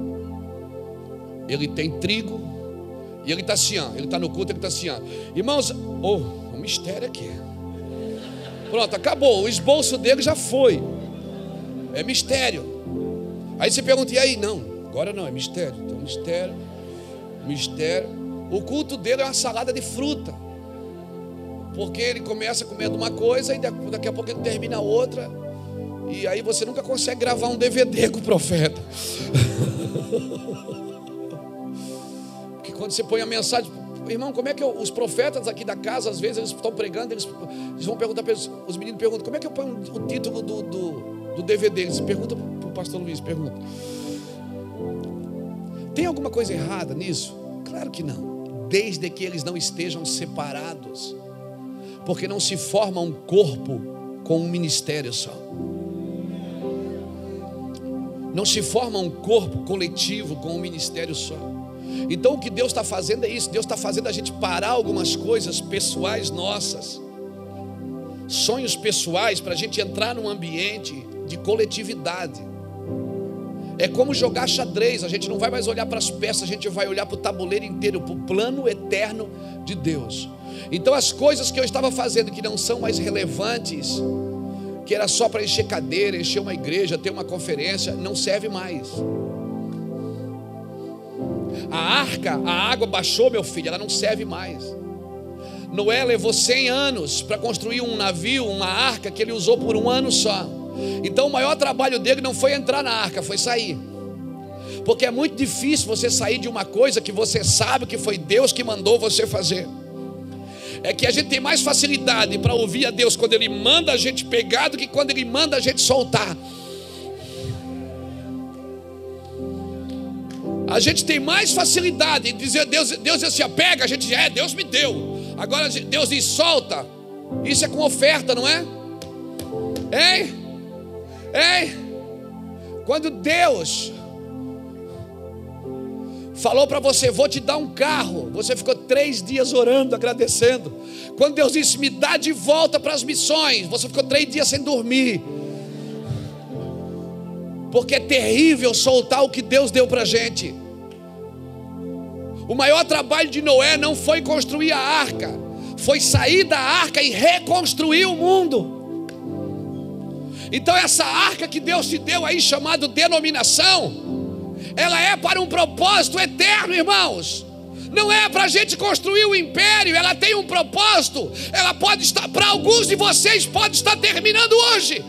ele tem trigo, e ele está assim, ó, ele está no culto, ele está assim, ó. Irmãos, oh, um mistério aqui. Pronto, acabou, o esboço dele já foi. É mistério. Aí você pergunta, e aí? Não, agora não, é mistério. Então, mistério, mistério. O culto dele é uma salada de fruta. Porque ele começa comendo uma coisa e daqui a pouco ele termina outra. E aí você nunca consegue gravar um D V D com o profeta. Porque quando você põe a mensagem, irmão, como é que eu, os profetas aqui da casa, às vezes eles estão pregando, eles, eles vão perguntar para eles, os meninos perguntam, como é que eu ponho o título do, do, do D V D? Eles perguntam para o pastor Luiz, pergunta. Tem alguma coisa errada nisso? Claro que não, desde que eles não estejam separados, porque não se forma um corpo com um ministério só. Não se forma um corpo coletivo com um ministério só. Então o que Deus está fazendo é isso. Deus está fazendo a gente parar algumas coisas pessoais nossas, sonhos pessoais, para a gente entrar num ambiente de coletividade. É como jogar xadrez. A gente não vai mais olhar para as peças, a gente vai olhar para o tabuleiro inteiro, para o plano eterno de Deus. Então as coisas que eu estava fazendo que não são mais relevantes, que era só para encher cadeira, encher uma igreja, ter uma conferência, não serve mais. A arca, a água baixou, meu filho, ela não serve mais. Noé levou cem anos para construir um navio, uma arca que ele usou por um ano só. Então o maior trabalho dele não foi entrar na arca, foi sair. Porque é muito difícil você sair de uma coisa que você sabe que foi Deus que mandou você fazer. É que a gente tem mais facilidade para ouvir a Deus quando Ele manda a gente pegar do que quando Ele manda a gente soltar. A gente tem mais facilidade em dizer, Deus, Deus diz assim, pega, a gente diz, é, Deus me deu. Agora Deus diz, solta. Isso é com oferta, não é? Hein? Hein? Quando Deus falou para você, vou te dar um carro, você ficou três dias orando, agradecendo. Quando Deus disse, me dá de volta para as missões, você ficou três dias sem dormir. Porque é terrível soltar o que Deus deu para a gente. O maior trabalho de Noé não foi construir a arca, foi sair da arca e reconstruir o mundo. Então essa arca que Deus te deu aí, chamado denominação, ela é para um propósito eterno, irmãos. Não é para a gente construir um império, ela tem um propósito. Ela pode estar, para alguns de vocês, pode estar terminando hoje.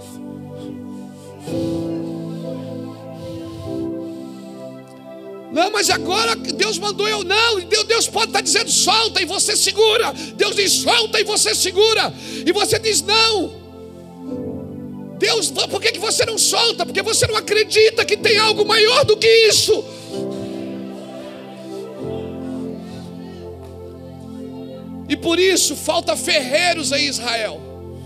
Não, mas agora Deus mandou eu não. Deus pode estar dizendo solta e você segura. Deus diz solta e você segura. E você diz não. Deus, por que que você não solta? Porque você não acredita que tem algo maior do que isso. E por isso falta ferreiros em Israel.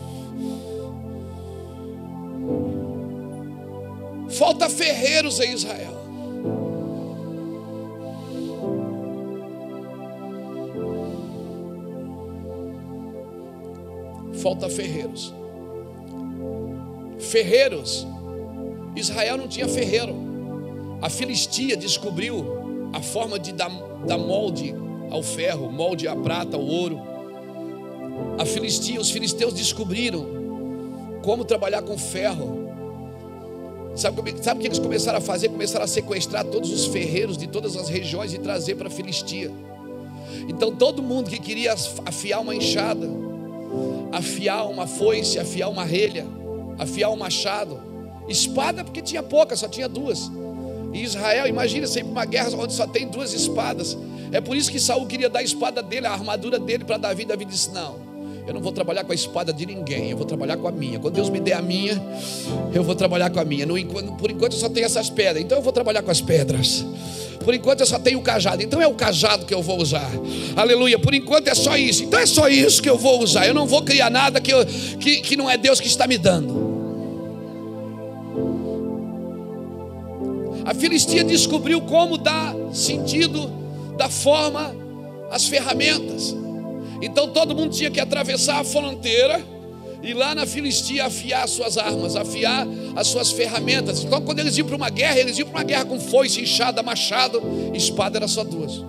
Falta ferreiros em Israel. Falta ferreiros. Ferreiros. Israel não tinha ferreiro. A Filistia descobriu a forma de dar, dar molde ao ferro, molde à prata, ao ouro. A Filistia, os filisteus descobriram como trabalhar com ferro. Sabe, sabe o que eles começaram a fazer? Começaram a sequestrar todos os ferreiros de todas as regiões e trazer para a Filistia. Então todo mundo que queria afiar uma enxada, afiar uma foice, afiar uma relha, afiar um machado, espada, porque tinha pouca, só tinha duas. Em Israel, imagina sempre uma guerra onde só tem duas espadas. É por isso que Saul queria dar a espada dele, a armadura dele para Davi. Davi disse, não, eu não vou trabalhar com a espada de ninguém, eu vou trabalhar com a minha. Quando Deus me der a minha, eu vou trabalhar com a minha. No, por enquanto eu só tenho essas pedras, então eu vou trabalhar com as pedras. Por enquanto eu só tenho o cajado, então é o cajado que eu vou usar. Aleluia, por enquanto é só isso, então é só isso que eu vou usar. Eu não vou criar nada que, eu, que, que não é Deus que está me dando. A Filistia descobriu como dar sentido, dar forma às ferramentas. Então todo mundo tinha que atravessar a fronteira ir lá na Filistia afiar as suas armas, afiar as suas ferramentas. Então, quando eles iam para uma guerra, eles iam para uma guerra com foice, enxada, machado, espada era só duas.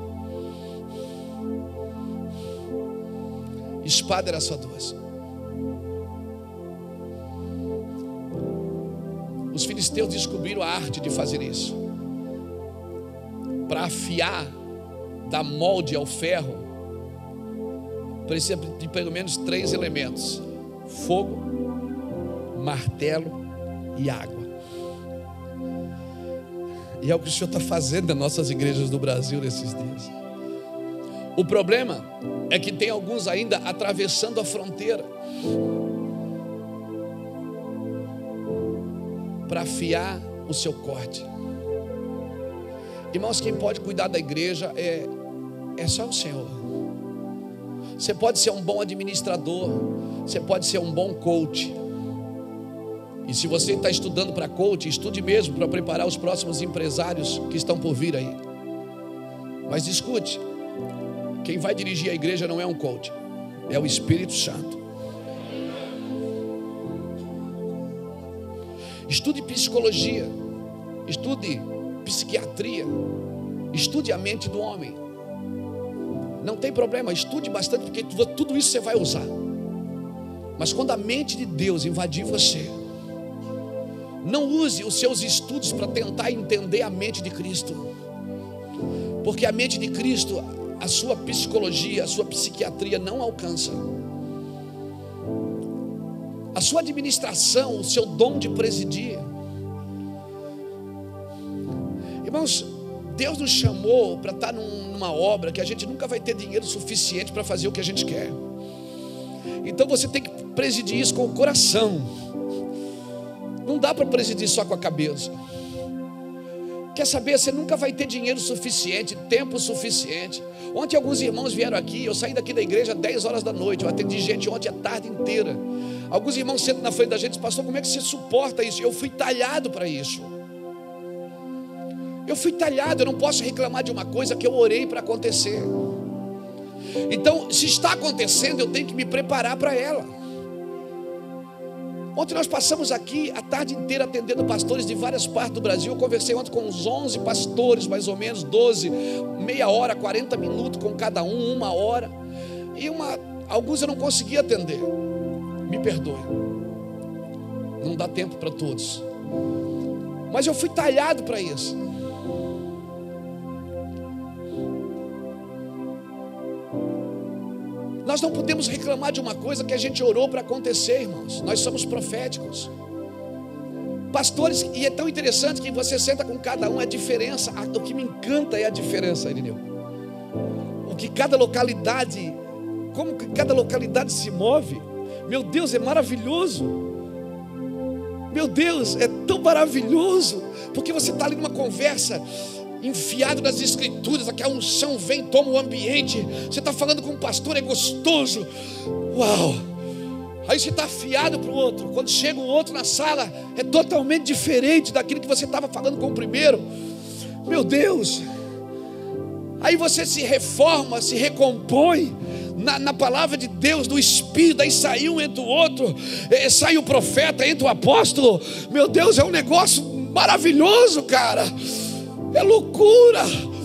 Espada era só duas. Os filisteus descobriram a arte de fazer isso. Para afiar, dar molde ao ferro, precisa de pelo menos três elementos: fogo, martelo e água. E é o que o Senhor está fazendo nas nossas igrejas do Brasil nesses dias. O problema é que tem alguns ainda atravessando a fronteira para afiar o seu corte. Irmãos, quem pode cuidar da igreja é, é só o Senhor. Você pode ser um bom administrador, você pode ser um bom coach. E se você está estudando para coach, estude mesmo para preparar os próximos empresários que estão por vir aí. Mas escute, quem vai dirigir a igreja não é um coach, é o Espírito Santo. Estude psicologia, estude psiquiatria, estude a mente do homem. Não tem problema, estude bastante, porque tudo isso você vai usar. Mas quando a mente de Deus invadir você, não use os seus estudos para tentar entender a mente de Cristo, porque a mente de Cristo, a sua psicologia, a sua psiquiatria não alcança. A sua administração, o seu dom de presidir. Irmãos, Deus nos chamou para estar numa obra que a gente nunca vai ter dinheiro suficiente para fazer o que a gente quer. Então você tem que presidir isso com o coração. Não dá para presidir só com a cabeça. Quer saber? Você nunca vai ter dinheiro suficiente, tempo suficiente. Ontem alguns irmãos vieram aqui, eu saí daqui da igreja às dez horas da noite, eu atendi gente ontem a tarde inteira. Alguns irmãos sentam na frente da gente, pastor, como é que você suporta isso? Eu fui talhado para isso. Eu fui talhado, eu não posso reclamar de uma coisa que eu orei para acontecer. Então, se está acontecendo, eu tenho que me preparar para ela. Ontem nós passamos aqui a tarde inteira atendendo pastores de várias partes do Brasil. Eu conversei ontem com uns onze pastores, mais ou menos, doze, meia hora, quarenta minutos com cada um, uma hora. E uma, alguns eu não consegui atender. Me perdoe. Não dá tempo para todos. Mas eu fui talhado para isso. Nós não podemos reclamar de uma coisa que a gente orou para acontecer, irmãos. Nós somos proféticos. Pastores, e é tão interessante que você senta com cada um, é a diferença. O que me encanta é a diferença, Irineu. O que cada localidade, como que cada localidade se move. Meu Deus, é maravilhoso. Meu Deus, é tão maravilhoso. Porque você está ali numa conversa, enfiado nas escrituras, aqui a unção vem, toma o ambiente. Você está falando com um pastor, é gostoso. Uau! Aí você está afiado para o outro. Quando chega o outro na sala, é totalmente diferente daquilo que você estava falando com o primeiro. Meu Deus! Aí você se reforma, se recompõe na, na palavra de Deus, do Espírito. Aí sai um, entra o outro, é, sai o profeta, entra o apóstolo. Meu Deus, é um negócio maravilhoso, cara. É loucura.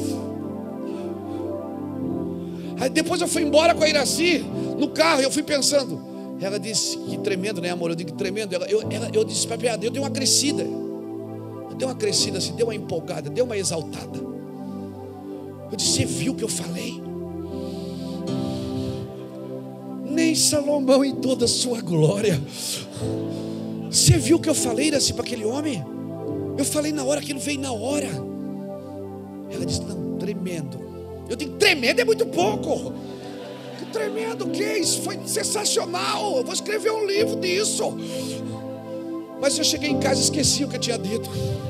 Aí depois eu fui embora com a Iraci no carro, eu fui pensando. Ela disse, que tremendo, né, amor? Eu digo, tremendo. Ela, eu, ela, eu disse para ela, eu dei uma crescida. Eu dei uma crescida assim, dei uma empolgada, dei uma exaltada. Eu disse, você viu o que eu falei? Nem Salomão em toda a sua glória. Você viu o que eu falei, Iraci, para aquele homem? Eu falei na hora, aquilo veio na hora. Ela disse, não, tremendo. Eu digo, tremendo é muito pouco. Que tremendo, o que? Isso foi sensacional. Eu vou escrever um livro disso. Mas eu cheguei em casa e esqueci o que eu tinha dito.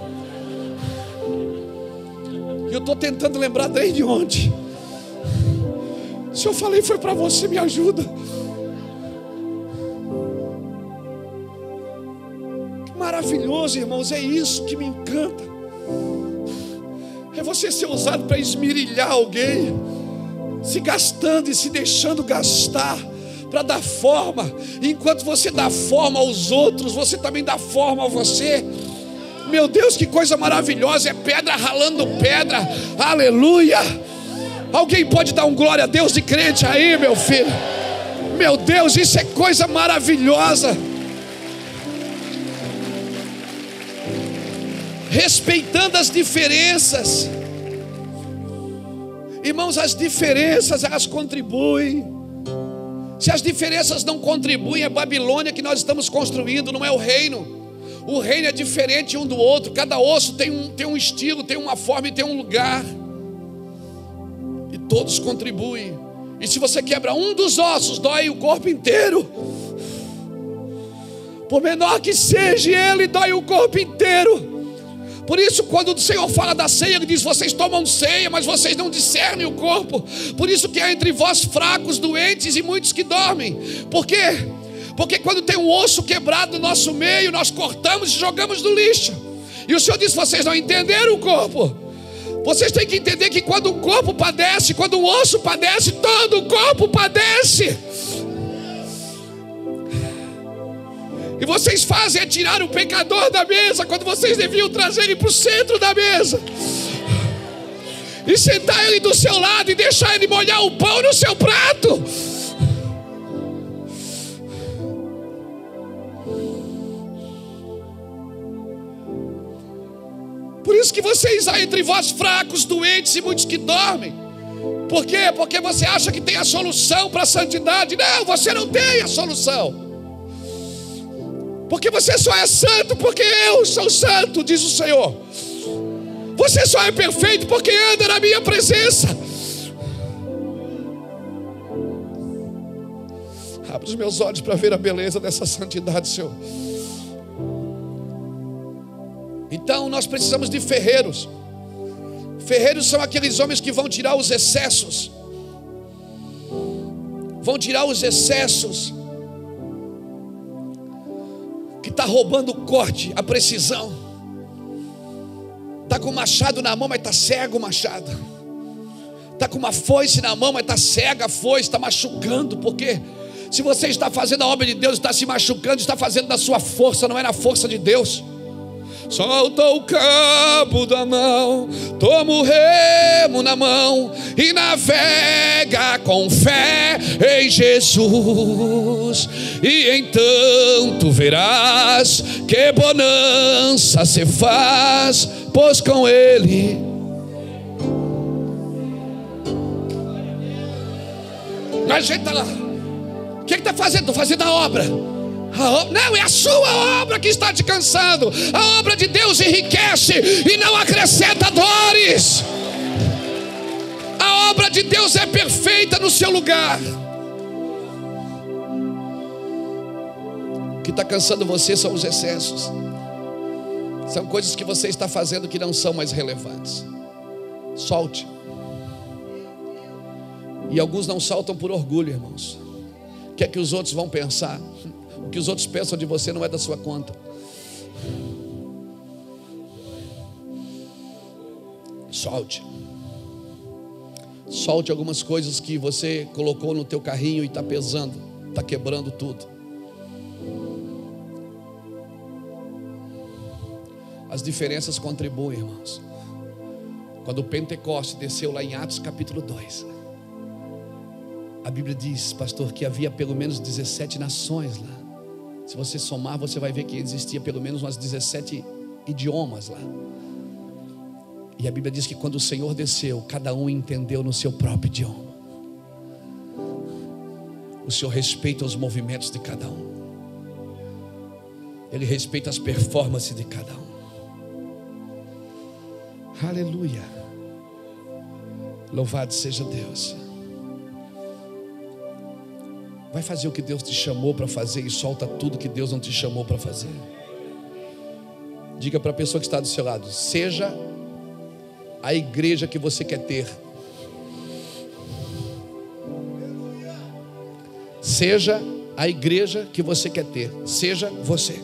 E eu estou tentando lembrar desde ontem. Se eu falei foi para você, me ajuda. Que maravilhoso, irmãos, é isso que me encanta. É você ser usado para esmirilhar alguém, se gastando e se deixando gastar, para dar forma. E enquanto você dá forma aos outros, você também dá forma a você. Meu Deus, que coisa maravilhosa, é pedra ralando pedra, aleluia. Alguém pode dar um glória a Deus de crente aí, meu filho? Meu Deus, isso é coisa maravilhosa. Respeitando as diferenças. Irmãos, as diferenças, elas contribuem. Se as diferenças não contribuem, é Babilônia que nós estamos construindo, não é o reino. O reino é diferente um do outro. Cada osso tem um, tem um estilo, tem uma forma e tem um lugar. E todos contribuem. E se você quebra um dos ossos, dói o corpo inteiro. Por menor que seja ele, dói o corpo inteiro. Por isso, quando o Senhor fala da ceia, Ele diz: vocês tomam ceia, mas vocês não discernem o corpo. Por isso que há entre vós fracos, doentes e muitos que dormem. Por quê? Porque quando tem um osso quebrado no nosso meio, nós cortamos e jogamos no lixo. E o Senhor diz: vocês não entenderam o corpo. Vocês têm que entender que quando o corpo padece, quando o osso padece, todo o corpo padece. E vocês fazem é tirar o pecador da mesa, quando vocês deviam trazer ele para o centro da mesa e sentar ele do seu lado e deixar ele molhar o pão no seu prato. Por isso que vocês há entre vós fracos, doentes e muitos que dormem. Por quê? Porque você acha que tem a solução para a santidade. Não, você não tem a solução. Porque você só é santo porque eu sou santo, diz o Senhor. Você só é perfeito porque anda na minha presença. Abre os meus olhos para ver a beleza dessa santidade, Senhor. Então nós precisamos de ferreiros. Ferreiros são aqueles homens que vão tirar os excessos. Vão tirar os excessos que está roubando o corte, a precisão. Está com o machado na mão, mas está cego o machado. Está com uma foice na mão, mas está cega a foice, está machucando. Por quê? Se você está fazendo a obra de Deus, está se machucando, está fazendo da sua força, não é na força de Deus. Solta o cabo da mão, toma o remo na mão e navega com fé em Jesus. E então tu verás que bonança se faz, pois com Ele a gente está lá. O que está fazendo? Estou fazendo a obra. A obra. Não, é a sua obra que está te cansando. A obra de Deus enriquece e não acrescenta dores. A obra de Deus é perfeita no seu lugar. O que está cansando você são os excessos. São coisas que você está fazendo que não são mais relevantes. Solte. E alguns não saltam por orgulho, irmãos. O que é que os outros vão pensar? O que os outros pensam de você não é da sua conta. Solte. Solte algumas coisas que você colocou no teu carrinho e está pesando, está quebrando tudo. As diferenças contribuem, irmãos. Quando o Pentecoste desceu lá em Atos capítulo dois, a Bíblia diz, pastor, que havia pelo menos dezessete nações lá. Se você somar, você vai ver que existia pelo menos umas dezessete idiomas lá. E a Bíblia diz que quando o Senhor desceu, cada um entendeu no seu próprio idioma. O Senhor respeita os movimentos de cada um. Ele respeita as performances de cada um. Aleluia. Louvado seja Deus. Vai fazer o que Deus te chamou para fazer e solta tudo que Deus não te chamou para fazer. Diga para a pessoa que está do seu lado: seja a igreja que você quer ter. Seja a igreja que você quer ter. Seja você.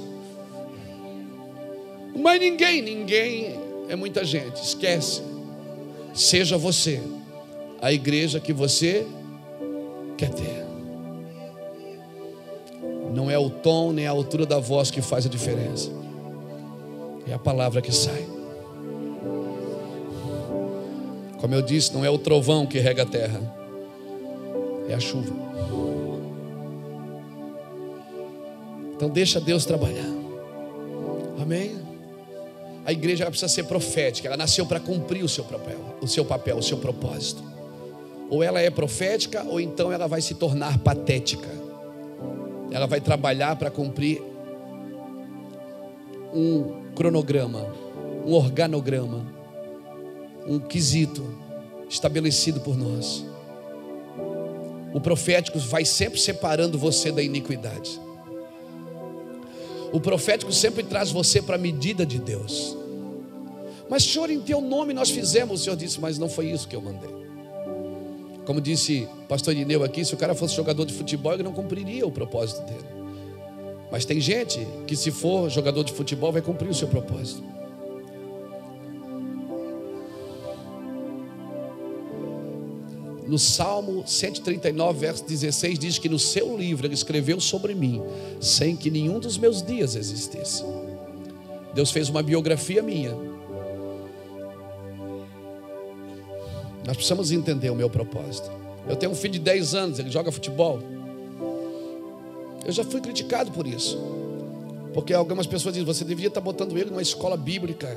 Mas ninguém, ninguém é muita gente. Esquece. Seja você a igreja que você quer ter. Não é o tom nem a altura da voz que faz a diferença, é a palavra que sai. Como eu disse, não é o trovão que rega a terra, é a chuva. Então deixa Deus trabalhar. Amém? A igreja ela precisa ser profética. Ela nasceu para cumprir o seu papel, o seu papel, o seu propósito. Ou ela é profética, ou então ela vai se tornar patética. Ela vai trabalhar para cumprir um cronograma, um organograma, um quesito estabelecido por nós. O profético vai sempre separando você da iniquidade. O profético sempre traz você para a medida de Deus. Mas Senhor, em teu nome nós fizemos. O Senhor disse, mas não foi isso que eu mandei. Como disse o pastor Ineu aqui, se o cara fosse jogador de futebol, ele não cumpriria o propósito dele. Mas tem gente que, se for jogador de futebol, vai cumprir o seu propósito. No Salmo cento e trinta e nove, verso dezesseis, diz que no seu livro ele escreveu sobre mim, sem que nenhum dos meus dias existisse. Deus fez uma biografia minha. Nós precisamos entender o meu propósito. Eu tenho um filho de dez anos, ele joga futebol. Eu já fui criticado por isso, porque algumas pessoas dizem, você devia estar botando ele numa escola bíblica.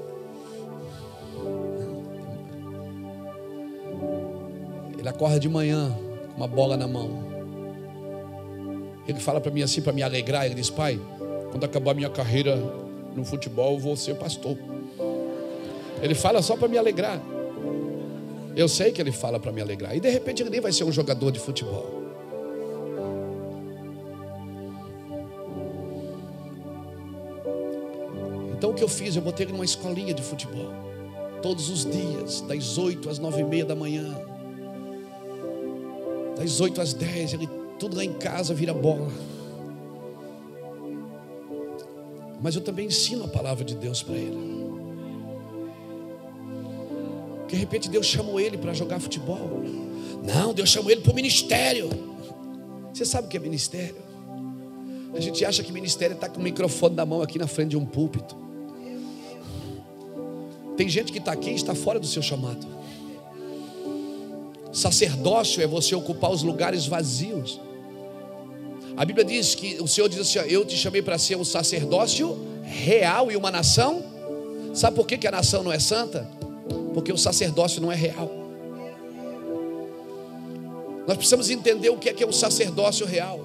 Ele acorda de manhã com uma bola na mão. Ele fala para mim assim, para me alegrar. Ele diz, pai, quando acabar a minha carreira no futebol, eu vou ser pastor. Ele fala só para me alegrar. Eu sei que ele fala para me alegrar. E de repente ele nem vai ser um jogador de futebol. Então o que eu fiz? Eu botei ele numa escolinha de futebol. Todos os dias, das oito às nove e meia da manhã. Das oito às dez, ele tudo lá em casa vira bola. Mas eu também ensino a palavra de Deus para ele. De repente Deus chamou ele para jogar futebol. Não, Deus chamou ele para o ministério. Você sabe o que é ministério? A gente acha que ministério está com o microfone na mão aqui na frente de um púlpito. Tem gente que está aqui e está fora do seu chamado. Sacerdócio é você ocupar os lugares vazios. A Bíblia diz que o Senhor diz assim, eu te chamei para ser um sacerdócio real e uma nação. Sabe por que que a nação não é santa? Porque o sacerdócio não é real. Nós precisamos entender o que é que é o sacerdócio real.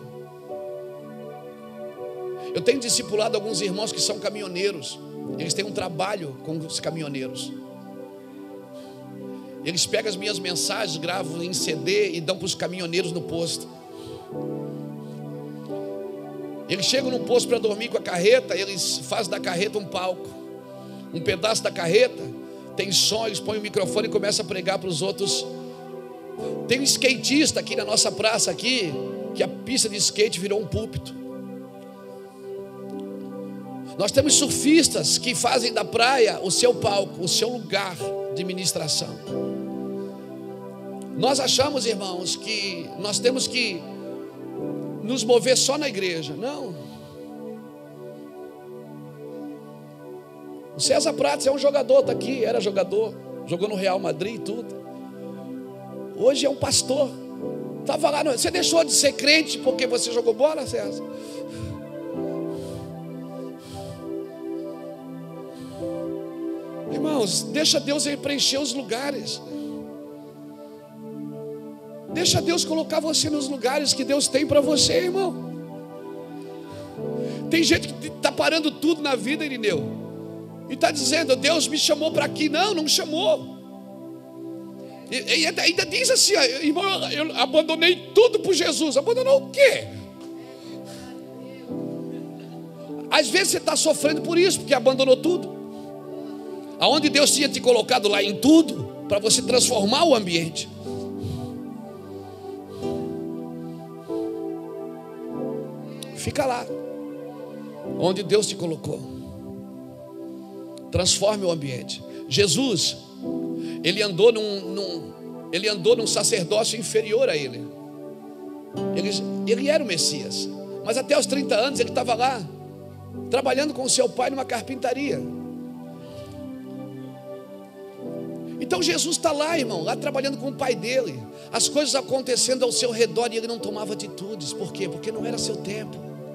Eu tenho discipulado alguns irmãos que são caminhoneiros. Eles têm um trabalho com os caminhoneiros. Eles pegam as minhas mensagens, gravam em C D e dão para os caminhoneiros no posto. Eles chegam no posto para dormir com a carreta. Eles fazem da carreta um palco. Um pedaço da carreta tem som, eles põem o microfone e começam a pregar para os outros. Tem um skatista aqui na nossa praça aqui, que a pista de skate virou um púlpito. Nós temos surfistas que fazem da praia o seu palco, o seu lugar de ministração. Nós achamos, irmãos, que nós temos que nos mover só na igreja. Não. O César Prates é um jogador, está aqui, era jogador, jogou no Real Madrid e tudo. Hoje é um pastor. Estava lá, no... você deixou de ser crente porque você jogou bola, César? Irmãos, deixa Deus preencher os lugares. Deixa Deus colocar você nos lugares que Deus tem para você, irmão. Tem gente que está parando tudo na vida, Irineu, e está dizendo, Deus me chamou para aqui. Não, não chamou. E, e ainda diz assim, irmão, eu abandonei tudo por Jesus. Abandonou o quê? Às vezes você está sofrendo por isso, porque abandonou tudo. Aonde Deus tinha te colocado lá em tudo, para você transformar o ambiente. Fica lá, onde Deus te colocou. Transforme o ambiente. Jesus, ele andou num, num, ele andou num sacerdócio inferior a ele. Ele, ele era o Messias, Mas até os trinta anos ele estava lá, trabalhando com o seu pai numa carpintaria. Então Jesus está lá, irmão, lá trabalhando com o pai dele, as coisas acontecendo ao seu redor, e ele não tomava atitudes. Por quê? Porque não era seu tempo.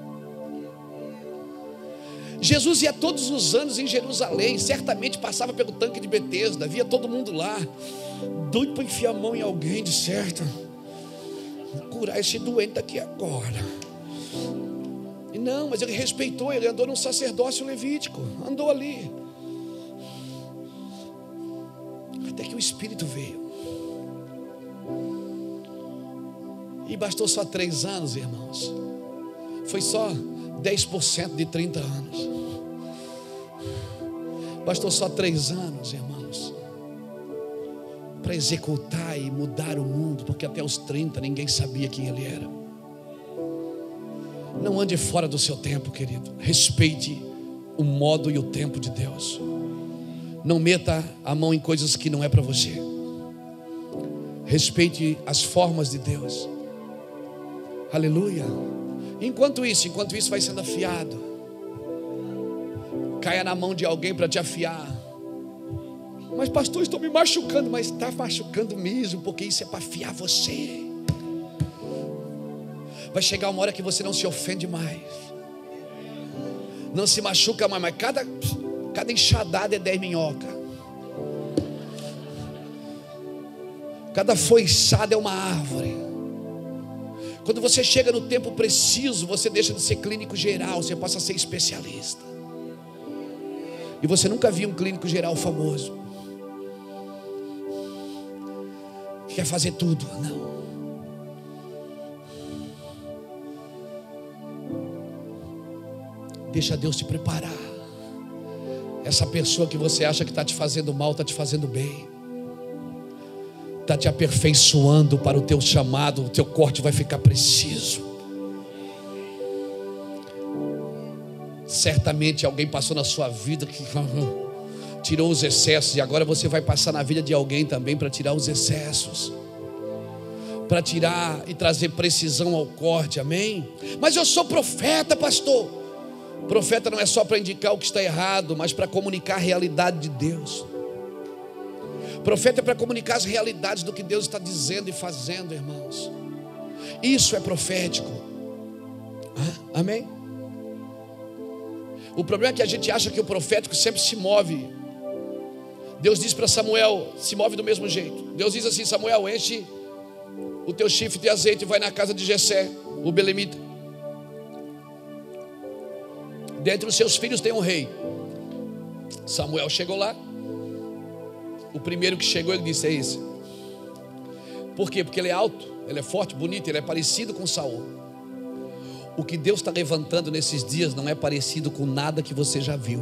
Jesus ia todos os anos em Jerusalém, certamente passava pelo tanque de Betesda, via todo mundo lá, doido para enfiar a mão em alguém, de certo, vou curar esse doente aqui agora. E não, mas ele respeitou, ele andou num sacerdócio levítico, andou ali, até que o Espírito veio. E bastou só três anos, irmãos. Foi só dez por cento de trinta anos. Bastou só três anos, irmãos, para executar e mudar o mundo. Porque até os trinta ninguém sabia quem ele era. Não ande fora do seu tempo, querido. Respeite o modo e o tempo de Deus. Não meta a mão em coisas que não é para você. Respeite as formas de Deus. Aleluia. Enquanto isso, enquanto isso vai sendo afiado, caia na mão de alguém para te afiar. Mas pastor, estou me machucando. Mas está machucando mesmo, porque isso é para afiar você. Vai chegar uma hora que você não se ofende mais, não se machuca mais, mas cada, cada enxadada é dez minhocas, cada foiçada é uma árvore. Quando você chega no tempo preciso, você deixa de ser clínico geral, você passa a ser especialista. E você nunca viu um clínico geral famoso que quer fazer tudo, não. Deixa Deus te preparar. Essa pessoa que você acha que está te fazendo mal, está te fazendo bem, está te aperfeiçoando para o teu chamado. O teu corte vai ficar preciso. Certamente alguém passou na sua vida que tirou os excessos, e agora você vai passar na vida de alguém também para tirar os excessos, para tirar e trazer precisão ao corte. Amém? Mas eu sou profeta, pastor. Profeta não é só para indicar o que está errado, mas para comunicar a realidade de Deus. Profeta é para comunicar as realidades do que Deus está dizendo e fazendo, irmãos. Isso é profético. Ah, amém? O problema é que a gente acha que o profético sempre se move. Deus diz para Samuel, se move do mesmo jeito. Deus diz assim: Samuel, enche o teu chifre de azeite e vai na casa de Jessé, o belemita. Dentre os seus filhos tem um rei. Samuel chegou lá. O primeiro que chegou, ele disse: é esse. Por quê? Porque ele é alto, ele é forte, bonito, ele é parecido com Saul. O que Deus está levantando nesses dias não é parecido com nada que você já viu.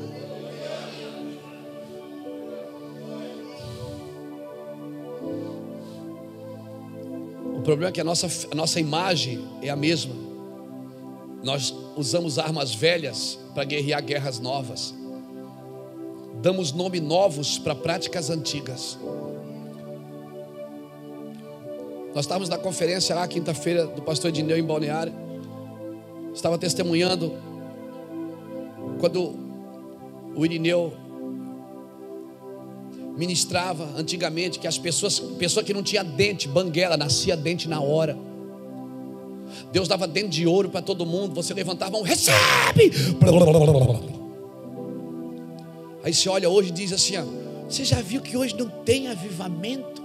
O problema é que a nossa, a nossa imagem é a mesma. Nós usamos armas velhas para guerrear guerras novas. Damos nomes novos para práticas antigas. Nós estávamos na conferência lá quinta-feira do pastor Edneu em Balneário. Estava testemunhando quando o Irineu ministrava antigamente que as pessoas, pessoa que não tinha dente, banguela, nascia dente na hora. Deus dava dente de ouro para todo mundo. Você levantava a mão, recebe. Aí você olha hoje e diz assim: ó, você já viu que hoje não tem avivamento?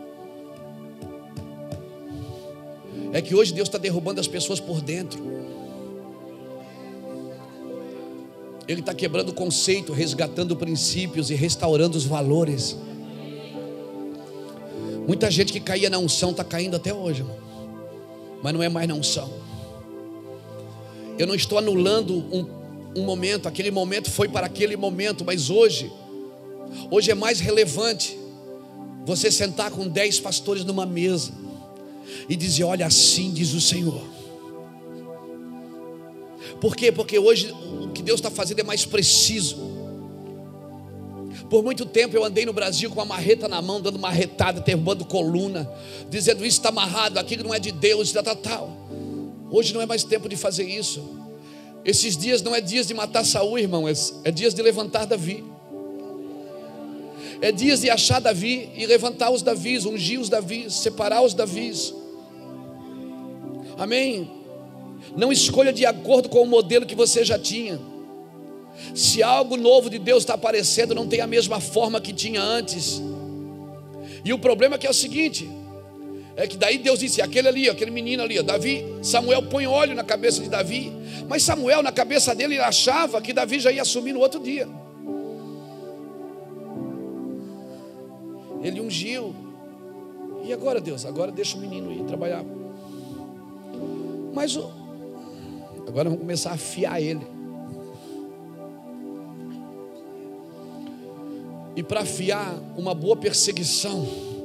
É que hoje Deus está derrubando as pessoas por dentro. Ele está quebrando o conceito, resgatando princípios e restaurando os valores. Muita gente que caía na unção está caindo até hoje, irmão. Mas não é mais na unção. Eu não estou anulando um, um momento. Aquele momento foi para aquele momento. Mas hoje Hoje é mais relevante você sentar com dez pastores numa mesa e dizer: olha, assim diz o Senhor. Por quê? Porque hoje o que Deus está fazendo é mais preciso. Por muito tempo eu andei no Brasil com uma marreta na mão, dando marretada, derrubando coluna, dizendo: isso está amarrado, aquilo não é de Deus, tal, tal, tal. Hoje não é mais tempo de fazer isso. Esses dias não é dias de matar Saul, irmão, é, é dias de levantar Davi. É dias de achar Davi e levantar os Davis, ungir os Davis, separar os Davis. Amém? Não escolha de acordo com o modelo que você já tinha. Se algo novo de Deus está aparecendo, não tem a mesma forma que tinha antes. E o problema é que é o seguinte, é que daí Deus disse, aquele ali, aquele menino ali, Davi, Samuel põe óleo na cabeça de Davi. Mas Samuel, na cabeça dele, ele achava que Davi já ia assumir no outro dia. Ele ungiu. E agora, Deus? Agora deixa o menino ir trabalhar. Mas o... agora vamos começar a afiar ele. E para afiar, uma boa perseguição.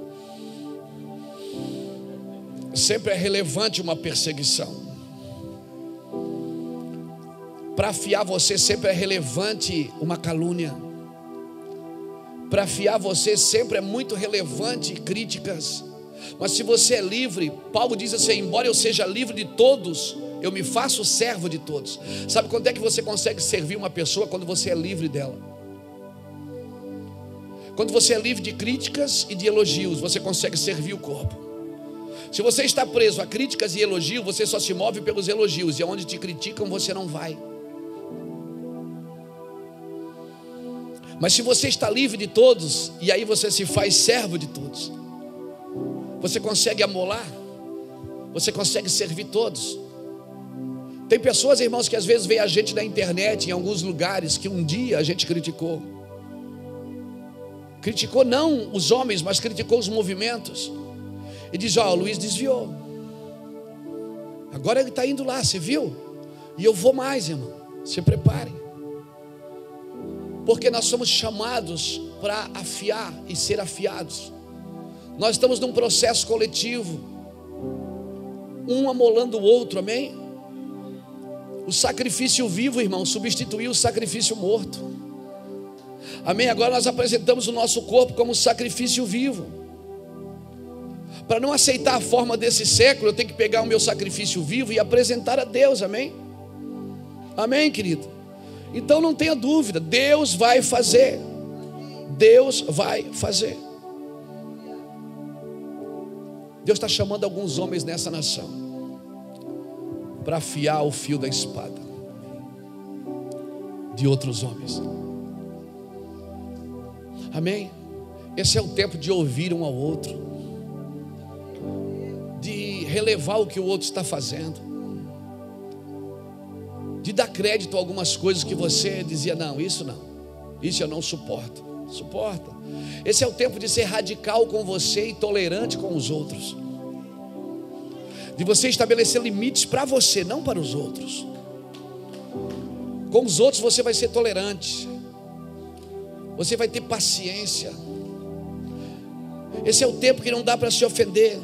Sempre é relevante uma perseguição. Para afiar você, sempre é relevante uma calúnia. Para afiar você, sempre é muito relevante críticas. Mas se você é livre, Paulo diz assim, embora eu seja livre de todos, eu me faço servo de todos. Sabe quando é que você consegue servir uma pessoa? Quando você é livre dela. Quando você é livre de críticas e de elogios, você consegue servir o corpo. Se você está preso a críticas e elogios, você só se move pelos elogios, e aonde te criticam você não vai. Mas se você está livre de todos, e aí você se faz servo de todos, você consegue amolar, você consegue servir todos. Tem pessoas, irmãos, que às vezes veem a gente na internet, em alguns lugares, que um dia a gente criticou. Criticou não os homens, mas criticou os movimentos. E diz, ó, oh, o Luiz desviou. Agora ele está indo lá, você viu? E eu vou mais, irmão, se preparem. Porque nós somos chamados para afiar e ser afiados. Nós estamos num processo coletivo, um amolando o outro, amém? O sacrifício vivo, irmão, substituiu o sacrifício morto. Amém? Agora nós apresentamos o nosso corpo como sacrifício vivo. Para não aceitar a forma desse século, eu tenho que pegar o meu sacrifício vivo e apresentar a Deus, amém? Amém, querido? Então não tenha dúvida, Deus vai fazer. Deus vai fazer. Deus está chamando alguns homens nessa nação para afiar o fio da espada de outros homens. Amém? Esse é o tempo de ouvir um ao outro, de relevar o que o outro está fazendo, de dar crédito a algumas coisas que você dizia, não, isso não, isso eu não suporto. Suporta. Esse é o tempo de ser radical com você e tolerante com os outros, de você estabelecer limites para você, não para os outros. Com os outros você vai ser tolerante, você vai ter paciência. Esse é o tempo que não dá para se ofender.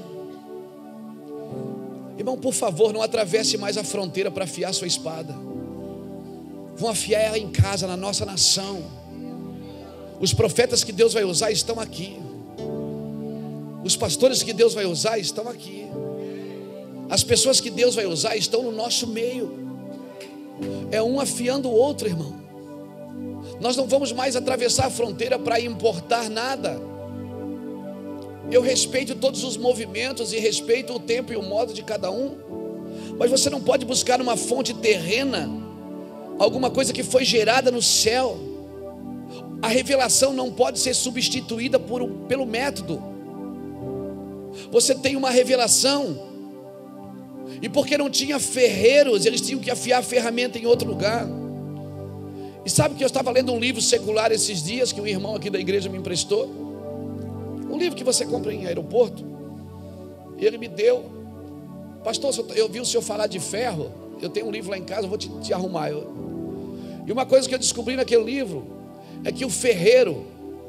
Irmão, por favor, não atravesse mais a fronteira para afiar sua espada. Vão afiar ela em casa, na nossa nação. Os profetas que Deus vai usar estão aqui. Os pastores que Deus vai usar estão aqui. As pessoas que Deus vai usar estão no nosso meio. É um afiando o outro, irmão. Nós não vamos mais atravessar a fronteira para importar nada. Eu respeito todos os movimentos e respeito o tempo e o modo de cada um. Mas você não pode buscar uma fonte terrena, alguma coisa que foi gerada no céu. A revelação não pode ser substituída por, pelo método. Você tem uma revelação, e porque não tinha ferreiros, eles tinham que afiar a ferramenta em outro lugar. E sabe que eu estava lendo um livro secular esses dias, que um irmão aqui da igreja me emprestou. Um livro que você compra em aeroporto. E ele me deu. Pastor, eu vi o senhor falar de ferro. Eu tenho um livro lá em casa, eu vou te, te arrumar. Eu... E uma coisa que eu descobri naquele livro é que o ferreiro,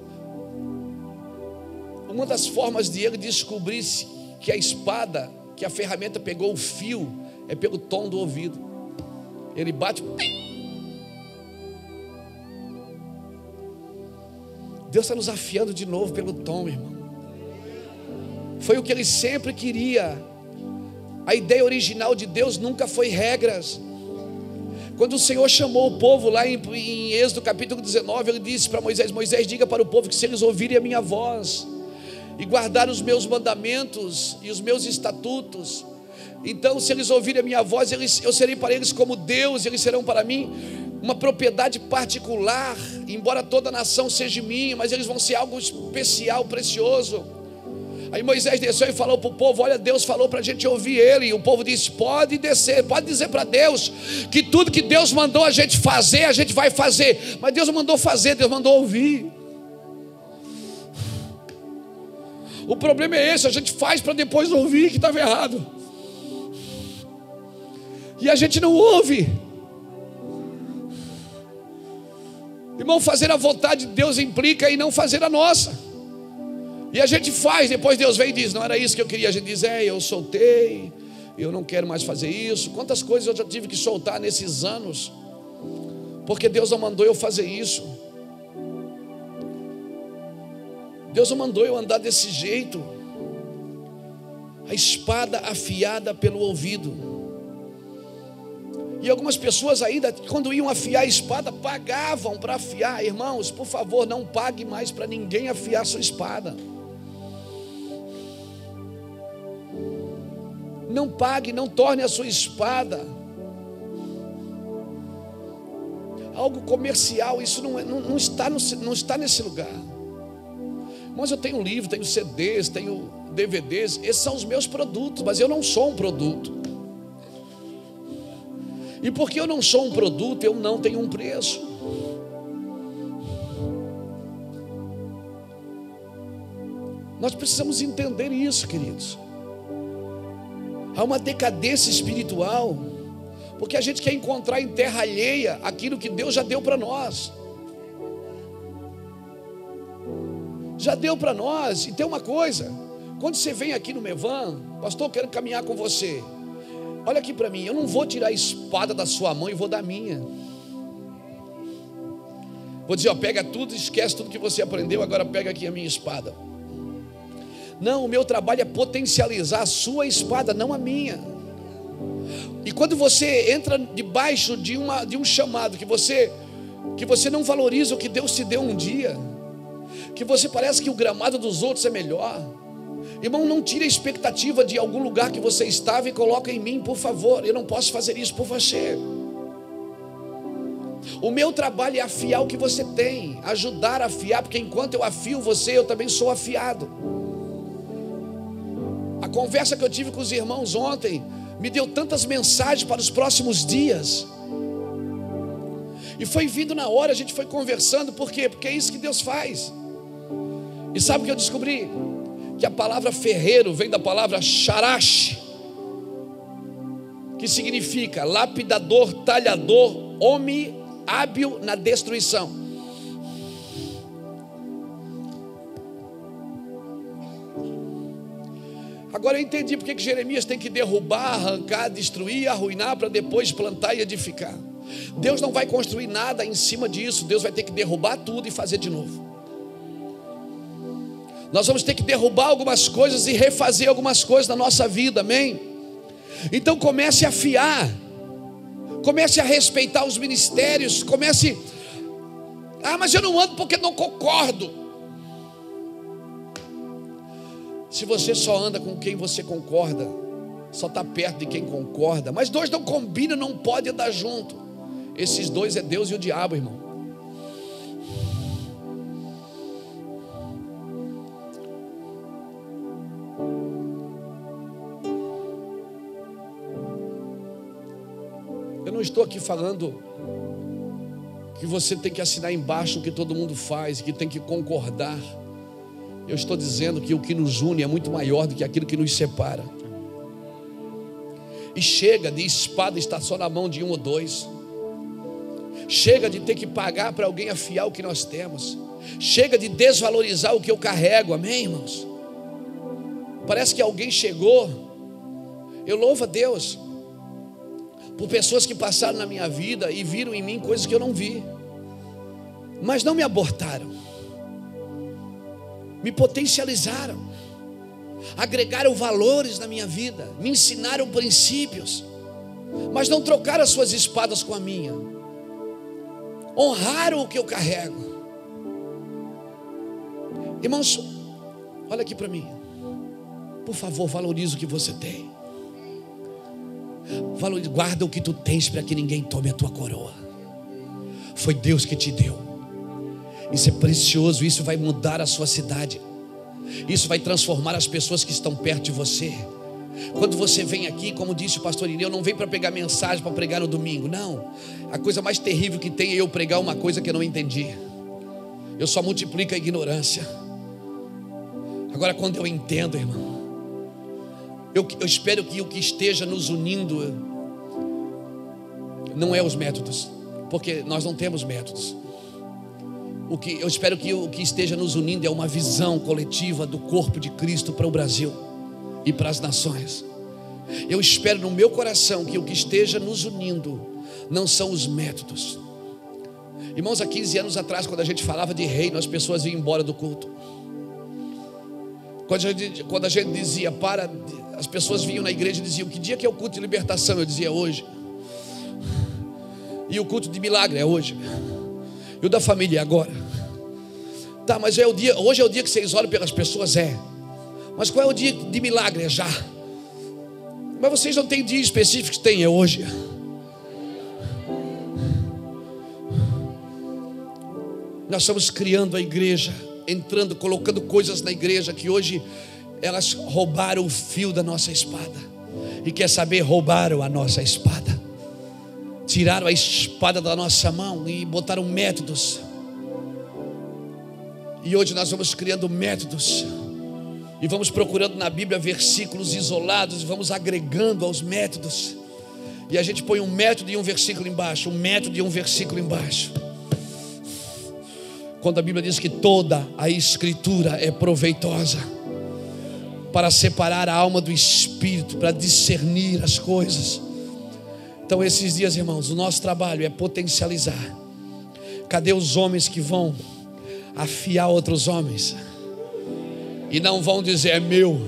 uma das formas de ele descobrir que a espada, que a ferramenta pegou o fio, é pelo tom do ouvido. Ele bate. Deus está nos afiando de novo pelo tom, irmão. Foi o que ele sempre queria. A ideia original de Deus nunca foi regras. Quando o Senhor chamou o povo lá em, em Êxodo capítulo dezenove, Ele disse para Moisés: Moisés, diga para o povo que se eles ouvirem a minha voz e guardar os meus mandamentos e os meus estatutos, então se eles ouvirem a minha voz, eles, eu serei para eles como Deus, eles serão para mim uma propriedade particular, embora toda a nação seja minha, mas eles vão ser algo especial, precioso. Aí Moisés desceu e falou para o povo: olha, Deus falou para a gente ouvir Ele. E o povo disse: pode descer, pode dizer para Deus que tudo que Deus mandou a gente fazer, a gente vai fazer. Mas Deus não mandou fazer, Deus mandou ouvir. O problema é esse, a gente faz para depois ouvir que estava errado. E a gente não ouve. Irmão, fazer a vontade de Deus implica em não fazer a nossa. E a gente faz, depois Deus vem e diz: não era isso que eu queria. A gente diz: é, eu soltei, eu não quero mais fazer isso. Quantas coisas eu já tive que soltar nesses anos, porque Deus não mandou eu fazer isso. Deus não mandou eu andar desse jeito. A espada afiada pelo ouvido. E algumas pessoas ainda, quando iam afiar a espada, pagavam para afiar. Irmãos, por favor, não pague mais para ninguém afiar sua espada. Não pague, não torne a sua espada algo comercial. Isso não, é, não, não, está no, não está nesse lugar. Mas eu tenho livro, tenho C Ds, tenho D V Ds. Esses são os meus produtos, mas eu não sou um produto. E porque eu não sou um produto, eu não tenho um preço. Nós precisamos entender isso, queridos. Há uma decadência espiritual, porque a gente quer encontrar em terra alheia aquilo que Deus já deu para nós. Já deu para nós. E tem uma coisa: quando você vem aqui no Mevan, pastor, eu quero caminhar com você. Olha aqui para mim, eu não vou tirar a espada da sua mão e vou dar a minha. Vou dizer: ó, pega tudo, esquece tudo que você aprendeu, agora pega aqui a minha espada. Não, o meu trabalho é potencializar a sua espada, não a minha. E quando você entra debaixo de, uma, de um chamado, que você, que você não valoriza o que Deus te deu um dia, que você parece que o gramado dos outros é melhor, irmão, não tire a expectativa de algum lugar que você estava e coloca em mim, por favor. Eu não posso fazer isso por você. O meu trabalho é afiar o que você tem, ajudar a afiar, porque enquanto eu afio você, eu também sou afiado. A conversa que eu tive com os irmãos ontem me deu tantas mensagens para os próximos dias. E foi vindo na hora, a gente foi conversando. Por quê? Porque é isso que Deus faz. E sabe o que eu descobri? Que a palavra ferreiro vem da palavra sharash, que significa lapidador, talhador, homem hábil na destruição. Agora eu entendi porque que Jeremias tem que derrubar, arrancar, destruir, arruinar, para depois plantar e edificar. Deus não vai construir nada em cima disso. Deus vai ter que derrubar tudo e fazer de novo. Nós vamos ter que derrubar algumas coisas e refazer algumas coisas na nossa vida, amém? Então comece a afiar, comece a respeitar os ministérios, comece... Ah, mas eu não ando porque não concordo. Se você só anda com quem você concorda, só está perto de quem concorda, mas dois não combinam, não pode andar junto. Esses dois é Deus e o diabo, irmão. Eu não estou aqui falando que você tem que assinar embaixo o que todo mundo faz, que tem que concordar. Eu estou dizendo que o que nos une é muito maior do que aquilo que nos separa. E chega de espada estar só na mão de um ou dois. Chega de ter que pagar para alguém afiar o que nós temos. Chega de desvalorizar o que eu carrego, amém, irmãos? Parece que alguém chegou. Eu louvo a Deus por pessoas que passaram na minha vida e viram em mim coisas que eu não vi, mas não me abortaram, me potencializaram. agregaram valores na minha vida, me ensinaram princípios, mas não trocaram as suas espadas com a minha, honraram o que eu carrego. Irmãos, olha aqui para mim, por favor, valorize o que você tem. Valorize, guarda o que tu tens para que ninguém tome a tua coroa. Foi Deus que te deu. Isso é precioso, isso vai mudar a sua cidade. Isso vai transformar as pessoas que estão perto de você. Quando você vem aqui, como disse o pastor Irineu, não vem para pegar mensagem para pregar no domingo. Não, a coisa mais terrível que tem é eu pregar uma coisa que eu não entendi. Eu só multiplico a ignorância. Agora quando eu entendo, irmão, eu, eu espero que o que esteja nos unindo não é os métodos, porque nós não temos métodos. O que, eu espero que o que esteja nos unindo é uma visão coletiva do corpo de Cristo para o Brasil e para as nações. Eu espero no meu coração que o que esteja nos unindo não são os métodos. Irmãos, há quinze anos atrás, quando a gente falava de reino, as pessoas iam embora do culto. Quando a gente, quando a gente dizia para, as pessoas vinham na igreja e diziam: que dia que é o culto de libertação? Eu dizia: hoje. E o culto de milagre é hoje. E o da família é agora. Tá, mas é o dia, hoje é o dia que vocês olham pelas pessoas, é. Mas qual é o dia de milagre? É já. Mas vocês não têm dia específico? Tem, é hoje. Nós estamos criando a igreja, entrando, colocando coisas na igreja que hoje elas roubaram o fio da nossa espada. E quer saber, roubaram a nossa espada. Tiraram a espada da nossa mão e botaram métodos. E hoje nós vamos criando métodos. E vamos procurando na Bíblia versículos isolados e vamos agregando aos métodos. E a gente põe um método e um versículo embaixo, um método e um versículo embaixo. Quando a Bíblia diz que toda a Escritura é proveitosa para separar a alma do espírito, para discernir as coisas. Então esses dias, irmãos, o nosso trabalho é potencializar. Cadê os homens que vão afiar outros homens e não vão dizer é meu?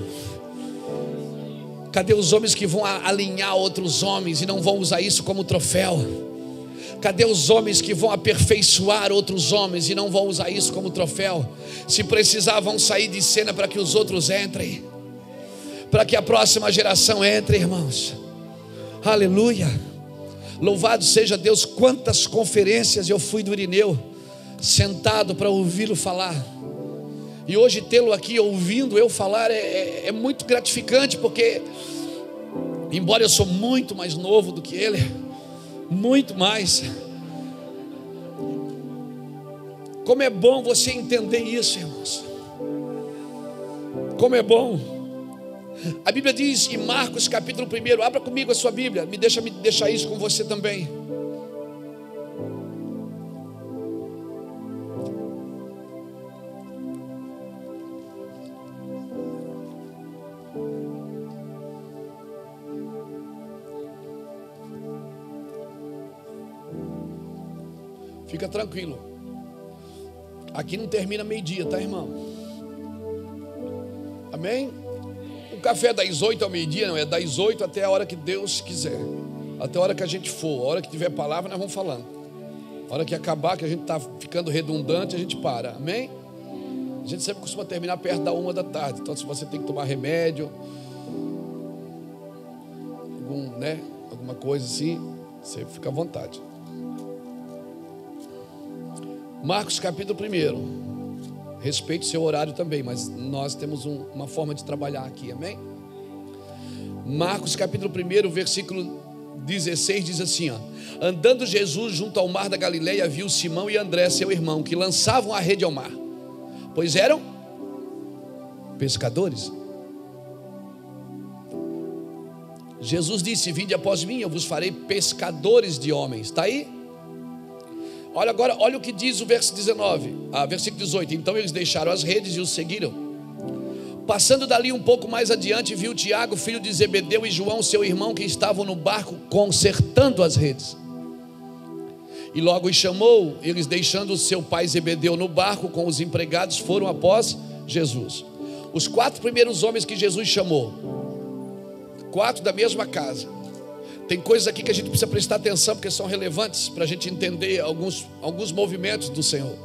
Cadê os homens que vão alinhar outros homens e não vão usar isso como troféu? Cadê os homens que vão aperfeiçoar outros homens e não vão usar isso como troféu? Se precisar, vão sair de cena para que os outros entrem, para que a próxima geração entre, irmãos. Aleluia. Louvado seja Deus. Quantas conferências eu fui do Irineu, sentado para ouvi-lo falar. E hoje tê-lo aqui ouvindo eu falar é, é, é muito gratificante, porque embora eu sou muito mais novo do que ele, muito mais, como é bom você entender isso, irmãos. Como é bom. A Bíblia diz em Marcos capítulo um, abra comigo a sua Bíblia, me deixa me deixar isso com você também. Fica tranquilo, aqui não termina meio-dia, tá, irmão? Amém? O café é das oito ao meio-dia, não, é das oito até a hora que Deus quiser, até a hora que a gente for, a hora que tiver palavra nós vamos falando, a hora que acabar, que a gente está ficando redundante, a gente para, amém? A gente sempre costuma terminar perto da uma da tarde, então se você tem que tomar remédio, algum, né, alguma coisa assim, você fica à vontade. Marcos capítulo um. Respeite o seu horário também, mas nós temos um, uma forma de trabalhar aqui, amém? Marcos capítulo um, versículo dezesseis diz assim, ó: andando Jesus junto ao mar da Galileia, viu Simão e André, seu irmão, que lançavam a rede ao mar, pois eram pescadores. Jesus disse: vinde após mim, eu vos farei pescadores de homens. Está aí? Olha agora, olha o que diz o verso dezenove, ah, versículo dezoito. Então eles deixaram as redes e os seguiram. Passando dali um pouco mais adiante, viu Tiago, filho de Zebedeu, e João, seu irmão, que estavam no barco consertando as redes. E logo os chamou. Eles, deixando seu pai Zebedeu no barco com os empregados, foram após Jesus. Os quatro primeiros homens que Jesus chamou, quatro da mesma casa. Tem coisas aqui que a gente precisa prestar atenção, porque são relevantes para a gente entender alguns, alguns movimentos do Senhor.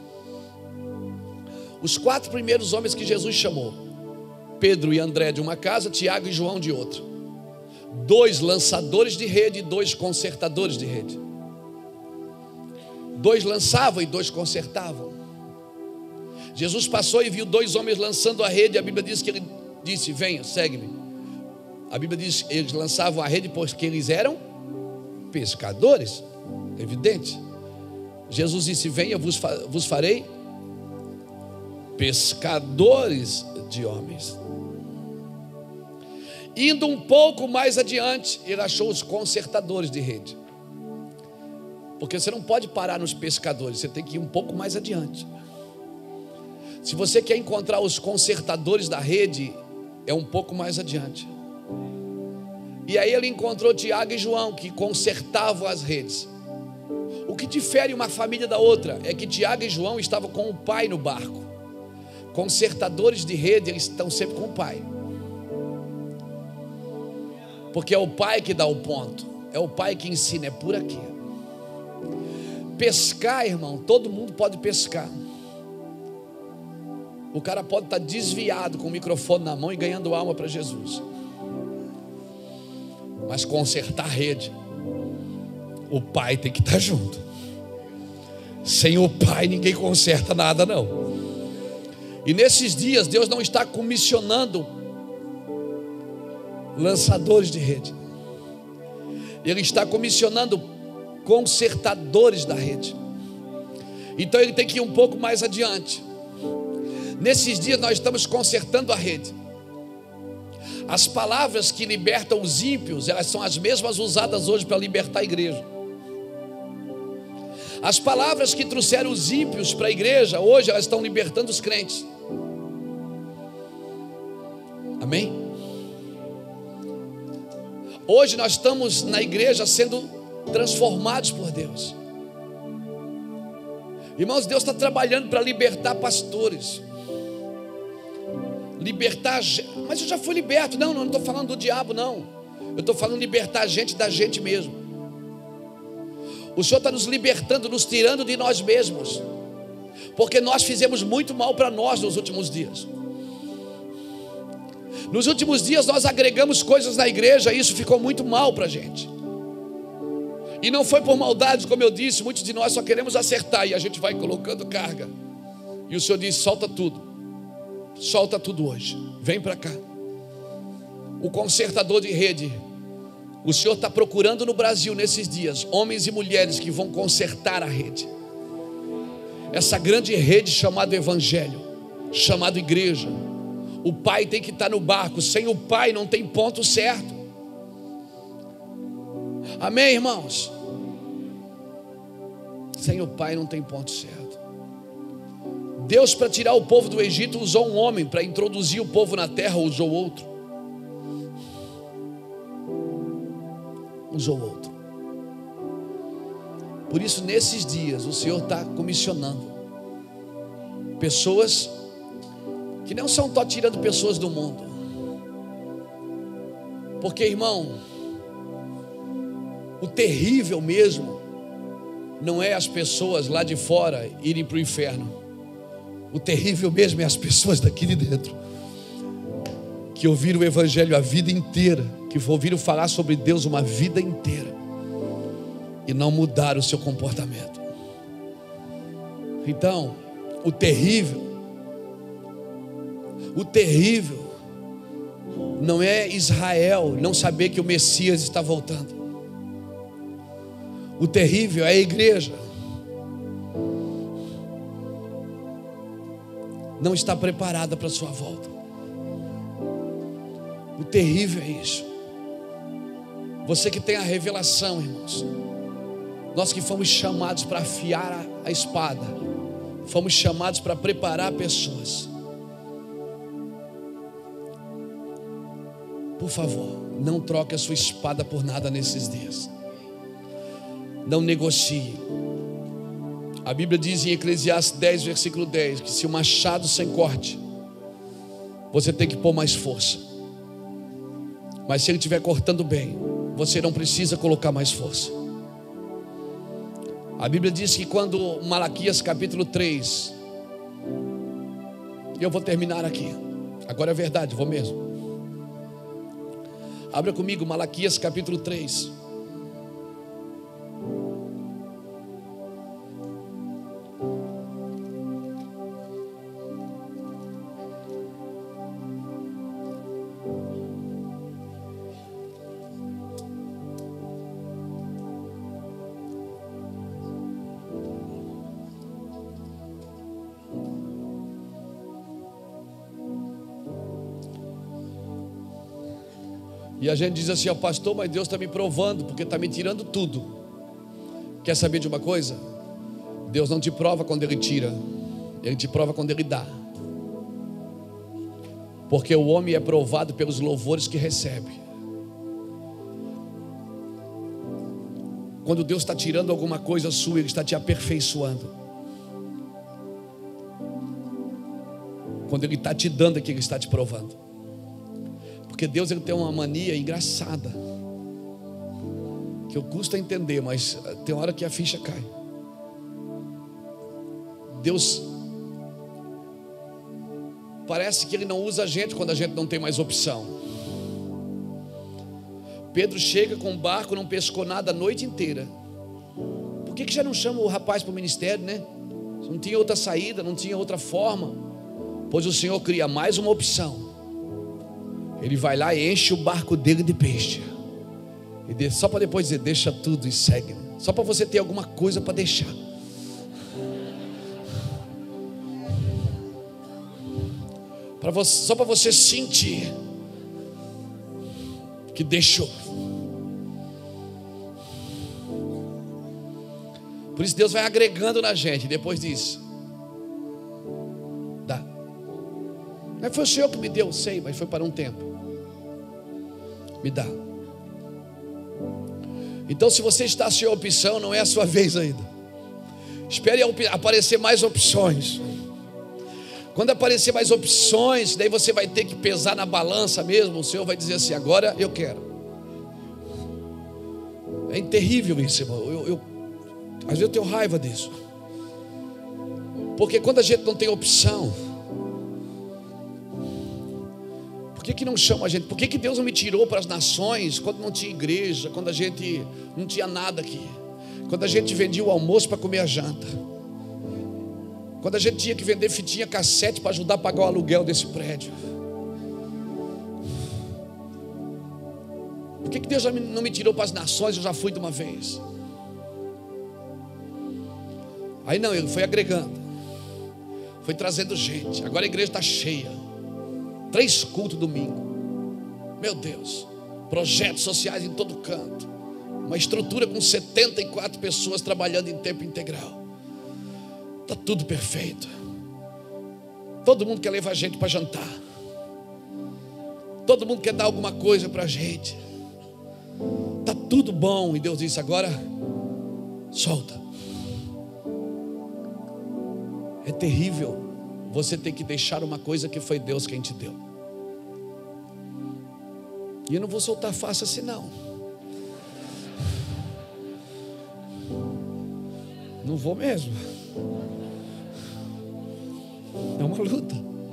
Os quatro primeiros homens que Jesus chamou: Pedro e André de uma casa, Tiago e João de outra. Dois lançadores de rede e dois consertadores de rede. Dois lançavam e dois consertavam. Jesus passou e viu dois homens lançando a rede. A Bíblia diz que ele disse: venha, segue-me. A Bíblia diz que eles lançavam a rede porque eles eram pescadores, evidente. Jesus disse: venha, vos, vos farei pescadores de homens. Indo um pouco mais adiante, ele achou os consertadores de rede. Porque você não pode parar nos pescadores, você tem que ir um pouco mais adiante. Se você quer encontrar os consertadores da rede, é um pouco mais adiante. E aí ele encontrou Tiago e João, que consertavam as redes. O que difere uma família da outra é que Tiago e João estavam com o pai no barco. Consertadores de rede, eles estão sempre com o pai. Porque é o pai que dá o ponto, é o pai que ensina, é por aqui. Pescar, irmão, todo mundo pode pescar. O cara pode estar desviado com o microfone na mão e ganhando alma para Jesus. Mas consertar a rede, o pai tem que estar junto. Sem o pai ninguém conserta nada não. E nesses dias Deus não está comissionando lançadores de rede. Ele está comissionando consertadores da rede. Então ele tem que ir um pouco mais adiante. Nesses dias nós estamos consertando a rede. As palavras que libertam os ímpios, elas são as mesmas usadas hoje para libertar a igreja. As palavras que trouxeram os ímpios para a igreja, hoje elas estão libertando os crentes. Amém? Hoje nós estamos na igreja sendo transformados por Deus. Irmãos, Deus está trabalhando para libertar pastores. Libertar, mas eu já fui liberto. Não, não estou falando do diabo, não. Eu estou falando libertar a gente da gente mesmo. O Senhor está nos libertando, nos tirando de nós mesmos, porque nós fizemos muito mal para nós nos últimos dias. Nos últimos dias nós agregamos coisas na igreja e isso ficou muito mal para a gente. E não foi por maldade, como eu disse, muitos de nós só queremos acertar e a gente vai colocando carga. E o Senhor diz: solta tudo, solta tudo hoje, vem para cá. O consertador de rede, o Senhor está procurando no Brasil nesses dias homens e mulheres que vão consertar a rede, essa grande rede chamada Evangelho, chamada igreja. O pai tem que estar no barco, sem o pai não tem ponto certo. Amém, irmãos? Sem o pai não tem ponto certo. Deus, para tirar o povo do Egito, usou um homem. Para introduzir o povo na terra, usou outro. Usou outro. Por isso, nesses dias, o Senhor está comissionando pessoas que não são só tirando pessoas do mundo. Porque, irmão, o terrível mesmo não é as pessoas lá de fora irem para o inferno. O terrível mesmo é as pessoas daqui de dentro, que ouviram o Evangelho a vida inteira, que ouviram falar sobre Deus uma vida inteira e não mudaram o seu comportamento. Então, o terrível O terrível não é Israel não saber que o Messias está voltando. O terrível é a igreja não está preparada para a sua volta. O terrível é isso. Você que tem a revelação, irmãos, nós que fomos chamados para afiar a, a espada, fomos chamados para preparar pessoas. Por favor, não troque a sua espada por nada nesses dias. Não negocie. A Bíblia diz em Eclesiastes dez, versículo dez, que se o machado sem corte você tem que pôr mais força. Mas se ele estiver cortando bem, você não precisa colocar mais força. A Bíblia diz que quando Malaquias capítulo três, e eu vou terminar aqui, agora é verdade, vou mesmo. Abra comigo Malaquias capítulo três. E a gente diz assim: ó, pastor, mas Deus está me provando, porque está me tirando tudo. Quer saber de uma coisa? Deus não te prova quando Ele tira, Ele te prova quando Ele dá. Porque o homem é provado pelos louvores que recebe. Quando Deus está tirando alguma coisa sua, Ele está te aperfeiçoando. Quando Ele está te dando, é que Ele está te provando. Porque Deus, Ele tem uma mania engraçada, que eu custa entender, mas tem hora que a ficha cai. Deus parece que Ele não usa a gente quando a gente não tem mais opção. Pedro chega com o barco, não pescou nada a noite inteira. Por que que já não chama o rapaz para o ministério, né? Não tinha outra saída, não tinha outra forma. Pois o Senhor cria mais uma opção. Ele vai lá e enche o barco dele de peixe, e só para depois dizer: deixa tudo e segue. Só para você ter alguma coisa para deixar. Pra você, só para você sentir que deixou. Por isso Deus vai agregando na gente. Depois diz: dá. Não foi o Senhor que me deu, sei, mas foi para um tempo. Me dá. Então, se você está sem opção, não é a sua vez ainda. Espere aparecer mais opções. Quando aparecer mais opções, daí você vai ter que pesar na balança mesmo. O Senhor vai dizer assim: agora eu quero. É terrível isso, irmão. Eu, eu, às vezes eu tenho raiva disso. Porque quando a gente não tem opção, por que que não chama a gente? Por que que Deus não me tirou para as nações quando não tinha igreja, quando a gente não tinha nada aqui, quando a gente vendia o almoço para comer a janta, quando a gente tinha que vender fitinha cassete para ajudar a pagar o aluguel desse prédio? Por que que Deus não me tirou para as nações? Eu já fui de uma vez. Aí não, Ele foi agregando, foi trazendo gente. Agora a igreja está cheia. Três cultos domingo. Meu Deus. Projetos sociais em todo canto. Uma estrutura com setenta e quatro pessoas trabalhando em tempo integral. Está tudo perfeito. Todo mundo quer levar a gente para jantar. Todo mundo quer dar alguma coisa para a gente. Está tudo bom. E Deus disse: agora solta. É terrível você ter que deixar uma coisa que foi Deus quem te deu. E eu não vou soltar fácil assim não. Não vou mesmo. É uma luta.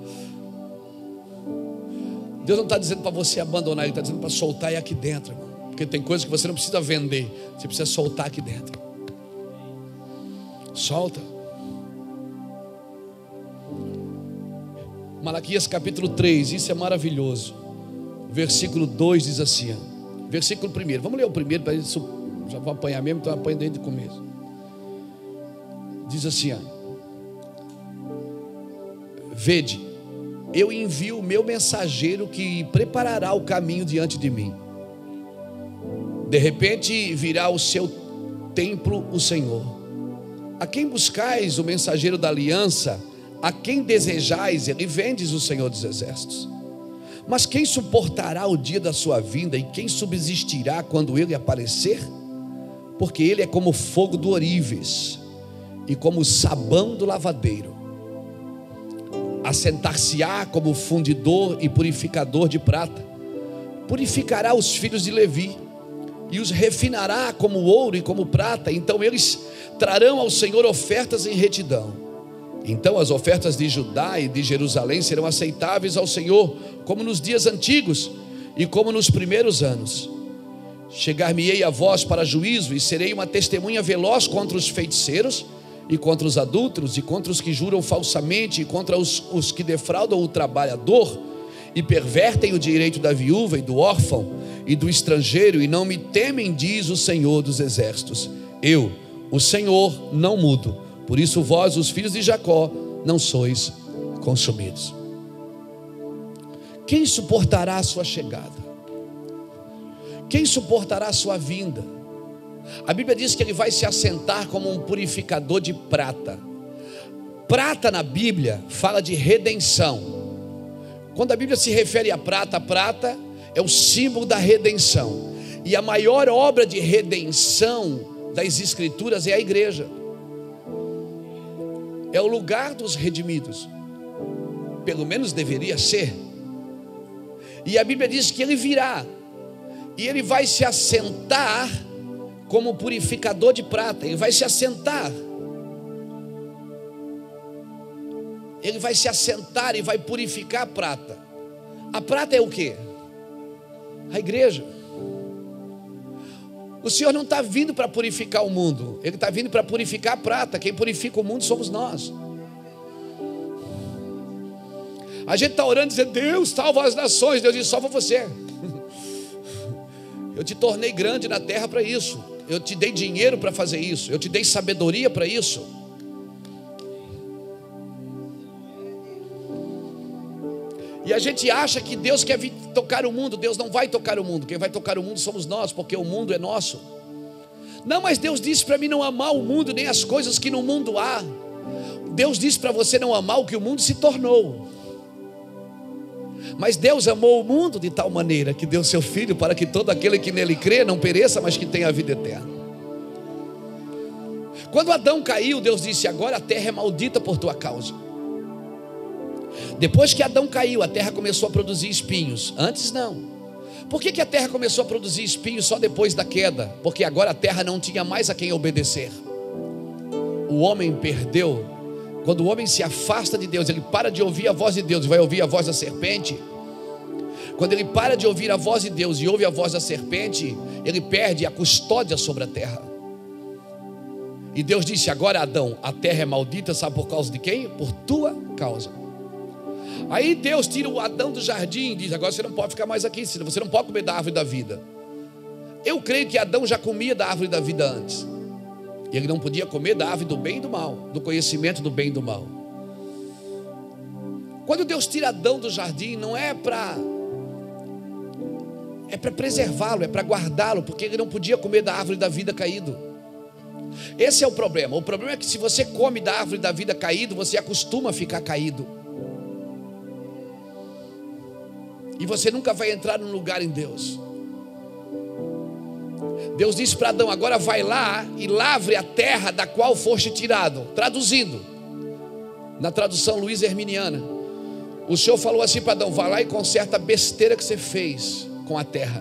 Deus não está dizendo para você abandonar, Ele está dizendo para soltar aí aqui dentro, irmão. Porque tem coisas que você não precisa vender, você precisa soltar aqui dentro. Solta. Malaquias capítulo três, isso é maravilhoso. Versículo dois diz assim, ó. Versículo primeiro, vamos ler o primeiro, para isso já vou apanhar mesmo, então eu apanho desde o começo. Diz assim, ó: vede, eu envio o meu mensageiro que preparará o caminho diante de mim. De repente virá ao seu templo o Senhor. A quem buscais o mensageiro da aliança? A quem desejais, ele vem, diz o Senhor dos Exércitos. Mas quem suportará o dia da sua vinda? E quem subsistirá quando ele aparecer? Porque ele é como fogo do ourives e como o sabão do lavadeiro. assentar-se-á como fundidor e purificador de prata. Purificará os filhos de Levi e os refinará como ouro e como prata. Então eles trarão ao Senhor ofertas em retidão. Então as ofertas de Judá e de Jerusalém serão aceitáveis ao Senhor, como nos dias antigos e como nos primeiros anos. Chegar-me-ei a vós para juízo, e serei uma testemunha veloz contra os feiticeiros, e contra os adúlteros, e contra os que juram falsamente, e contra os, os que defraudam o trabalhador, e pervertem o direito da viúva e do órfão, e do estrangeiro, e não me temem, diz o Senhor dos exércitos. Eu, o Senhor, não mudo. Por isso vós, os filhos de Jacó, não sois consumidos. Quem suportará a sua chegada? Quem suportará a sua vinda? A Bíblia diz que ele vai se assentar como um purificador de prata. Prata na Bíblia fala de redenção. Quando a Bíblia se refere a prata, a prata é o símbolo da redenção. E a maior obra de redenção das Escrituras é a igreja. É o lugar dos redimidos. Pelo menos deveria ser. E a Bíblia diz que ele virá. E ele vai se assentar como purificador de prata. Ele vai se assentar. Ele vai se assentar e vai purificar a prata. A prata é o quê? A igreja. O Senhor não está vindo para purificar o mundo. Ele está vindo para purificar a prata. Quem purifica o mundo somos nós. A gente está orando dizendo: Deus, salva as nações. Deus diz: salva você. Eu te tornei grande na terra para isso. Eu te dei dinheiro para fazer isso. Eu te dei sabedoria para isso. E a gente acha que Deus quer vir tocar o mundo. Deus não vai tocar o mundo. Quem vai tocar o mundo somos nós, porque o mundo é nosso. Não, mas Deus disse para mim não amar o mundo, nem as coisas que no mundo há. Deus disse para você não amar o que o mundo se tornou. Mas Deus amou o mundo de tal maneira que deu seu Filho para que todo aquele que nele crê não pereça, mas que tenha a vida eterna. Quando Adão caiu, Deus disse: agora a terra é maldita por tua causa. Depois que Adão caiu, a terra começou a produzir espinhos. Antes não. Por que que a terra começou a produzir espinhos só depois da queda? Porque agora a terra não tinha mais a quem obedecer. O homem perdeu. Quando o homem se afasta de Deus, ele para de ouvir a voz de Deus e vai ouvir a voz da serpente. Quando ele para de ouvir a voz de Deus e ouve a voz da serpente, ele perde a custódia sobre a terra. E Deus disse: agora Adão, a terra é maldita, sabe por causa de quem? Por tua causa. Aí Deus tira o Adão do jardim e diz: agora você não pode ficar mais aqui, você não pode comer da árvore da vida. Eu creio que Adão já comia da árvore da vida antes. Ele não podia comer da árvore do bem e do mal, do conhecimento do bem e do mal. Quando Deus tira Adão do jardim, não é para é para preservá-lo, é para guardá-lo, porque ele não podia comer da árvore da vida caído. Esse é o problema. O problema é que se você come da árvore da vida caído, você acostuma a ficar caído. E você nunca vai entrar num lugar em Deus. Deus disse para Adão: agora vai lá e lavre a terra da qual foste tirado. Traduzindo, na tradução Luiz Herminiana, o Senhor falou assim para Adão: vai lá e conserta a besteira que você fez com a terra.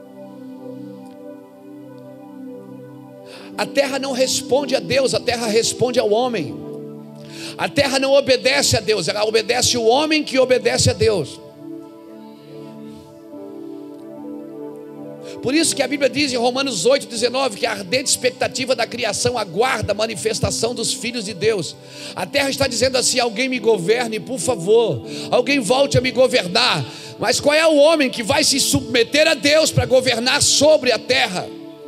A terra não responde a Deus, a terra responde ao homem. A terra não obedece a Deus, ela obedece o homem que obedece a Deus. Por isso que a Bíblia diz em Romanos oito, dezenove, que a ardente expectativa da criação aguarda a manifestação dos filhos de Deus. A terra está dizendo assim: alguém me governe, por favor, alguém volte a me governar. Mas qual é o homem que vai se submeter a Deus para governar sobre a terra?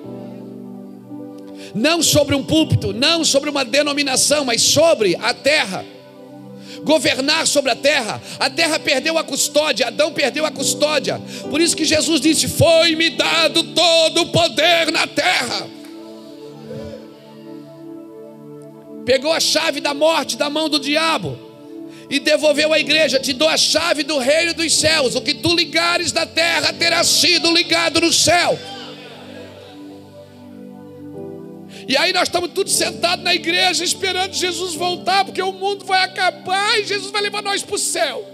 Não sobre um púlpito, não sobre uma denominação, mas sobre a terra. Governar sobre a terra. A terra perdeu a custódia, Adão perdeu a custódia. Por isso que Jesus disse: foi-me dado todo o poder na terra. Pegou a chave da morte da mão do diabo e devolveu à igreja: te dou a chave do reino dos céus. O que tu ligares na terra terá sido ligado no céu. E aí nós estamos todos sentados na igreja esperando Jesus voltar, porque o mundo vai acabar e Jesus vai levar nós para o céu.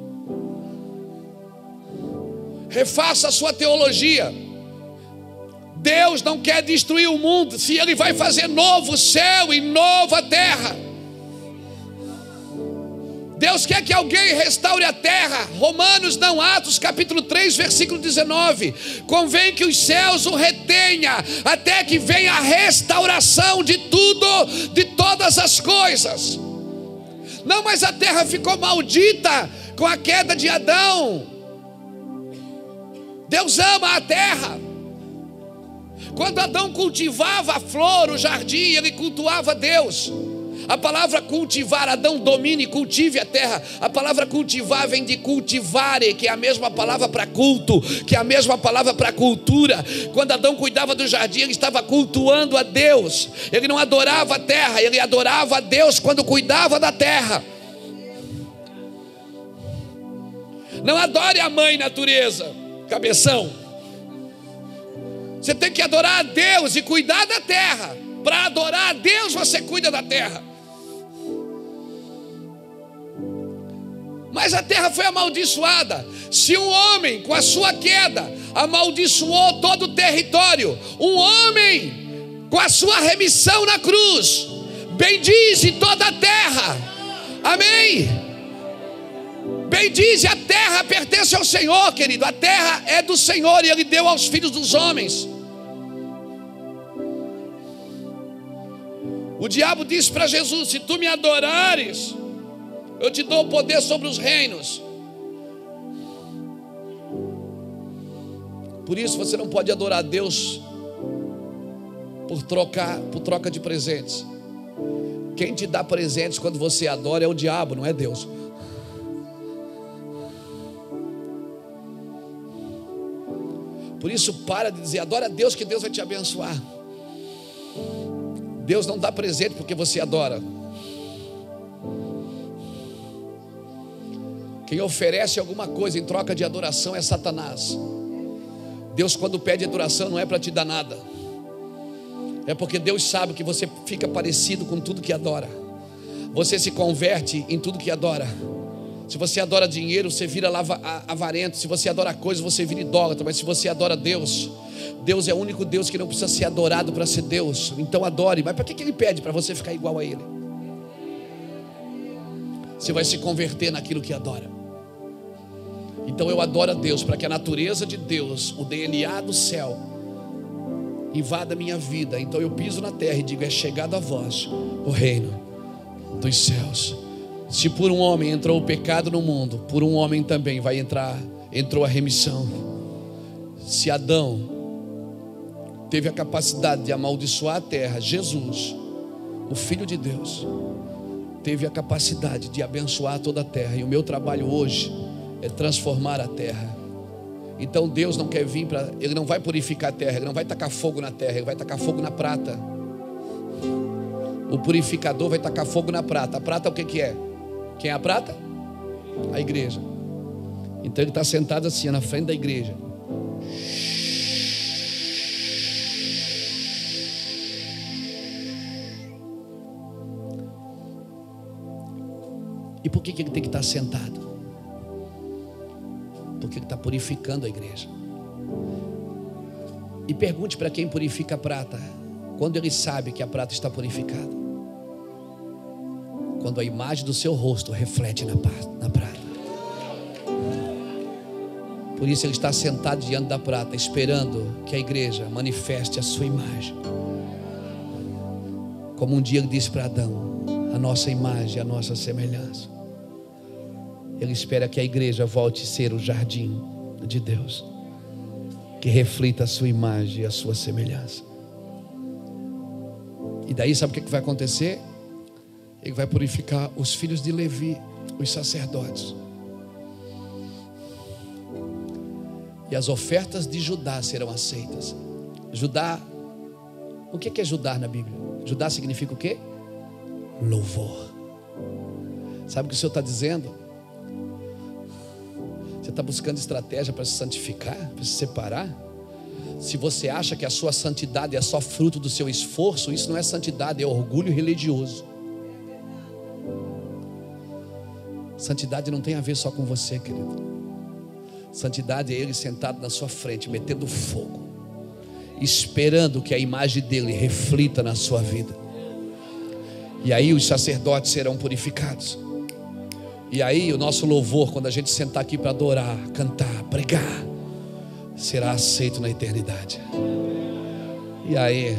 Refaça a sua teologia. Deus não quer destruir o mundo se Ele vai fazer novo céu e nova terra. Deus quer que alguém restaure a terra. Romanos, não Atos, capítulo três, versículo dezenove. Convém que os céus o retenha até que venha a restauração de tudo, de todas as coisas. Não, mas a terra ficou maldita com a queda de Adão. Deus ama a terra. Quando Adão cultivava a flor, o jardim, ele cultuava Deus. A palavra cultivar, Adão domine e cultive a terra. A palavra cultivar vem de cultivare, que é a mesma palavra para culto, que é a mesma palavra para cultura. Quando Adão cuidava do jardim, ele estava cultuando a Deus. Ele não adorava a terra, ele adorava a Deus quando cuidava da terra. Não adore a mãe natureza, cabeção. Você tem que adorar a Deus e cuidar da terra. Para adorar a Deus, você cuida da terra. Mas a terra foi amaldiçoada. Se um homem com a sua queda amaldiçoou todo o território, um homem com a sua remissão na cruz bendize toda a terra. Amém? Bendize a terra, pertence ao Senhor, querido. A terra é do Senhor e Ele deu aos filhos dos homens. O diabo disse para Jesus: se tu me adorares, eu te dou poder sobre os reinos. Por isso você não pode adorar a Deus por trocar, por troca de presentes. Quem te dá presentes quando você adora é o diabo, não é Deus. Por isso para de dizer adora a Deus que Deus vai te abençoar. Deus não dá presente porque você adora. Quem oferece alguma coisa em troca de adoração é Satanás. Deus, quando pede adoração, não é para te dar nada. É porque Deus sabe que você fica parecido com tudo que adora. Você se converte em tudo que adora. Se você adora dinheiro, você vira lava, avarento. Se você adora coisas, você vira idólatra. Mas se você adora Deus, Deus é o único Deus que não precisa ser adorado para ser Deus. Então adore. Mas para que Ele pede? Para você ficar igual a Ele. Você vai se converter naquilo que adora. Então eu adoro a Deus para que a natureza de Deus, o D N A do céu, invada a minha vida. Então eu piso na terra e digo: é chegado a vós o reino dos céus. Se por um homem entrou o pecado no mundo, por um homem também vai entrar, entrou a remissão. Se Adão teve a capacidade de amaldiçoar a terra, Jesus, o Filho de Deus, teve a capacidade de abençoar toda a terra. E o meu trabalho hoje é transformar a terra. Então Deus não quer vir para, Ele não vai purificar a terra, Ele não vai tacar fogo na terra, Ele vai tacar fogo na prata. O purificador vai tacar fogo na prata. A prata o que que é? Quem é a prata? A igreja. Então ele está sentado assim na frente da igreja. E por que que ele tem que estar sentado? Porque ele está purificando a igreja. E pergunte para quem purifica a prata, quando ele sabe que a prata está purificada? Quando a imagem do seu rosto reflete na, na prata. Por isso ele está sentado diante da prata, esperando que a igreja manifeste a sua imagem. Como um dia ele disse para Adão: a nossa imagem, a nossa semelhança. Ele espera que a igreja volte a ser o jardim de Deus, que reflita a sua imagem e a sua semelhança. E daí sabe o que vai acontecer? Ele vai purificar os filhos de Levi, os sacerdotes. E as ofertas de Judá serão aceitas. Judá, o que é Judá na Bíblia? Judá significa o quê? Louvor. Sabe o que o Senhor está dizendo? Você está buscando estratégia para se santificar, para se separar? Se você acha que a sua santidade é só fruto do seu esforço, isso não é santidade, é orgulho religioso. Santidade não tem a ver só com você, querido. Santidade é Ele sentado na sua frente, metendo fogo, esperando que a imagem dEle reflita na sua vida. E aí os sacerdotes serão purificados. E aí o nosso louvor, quando a gente sentar aqui para adorar, cantar, pregar, será aceito na eternidade. E aí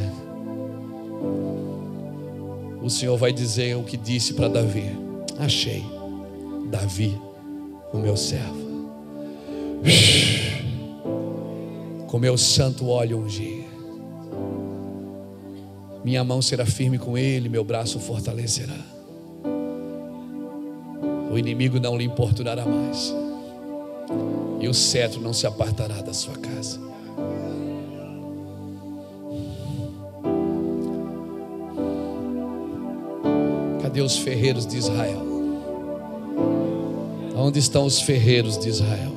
o Senhor vai dizer o que disse para Davi: achei Davi, o meu servo, com meu santo óleo ungi. Minha mão será firme com ele, meu braço fortalecerá. O inimigo não lhe importunará mais, e o cetro não se apartará da sua casa. Cadê os ferreiros de Israel? Onde estão os ferreiros de Israel?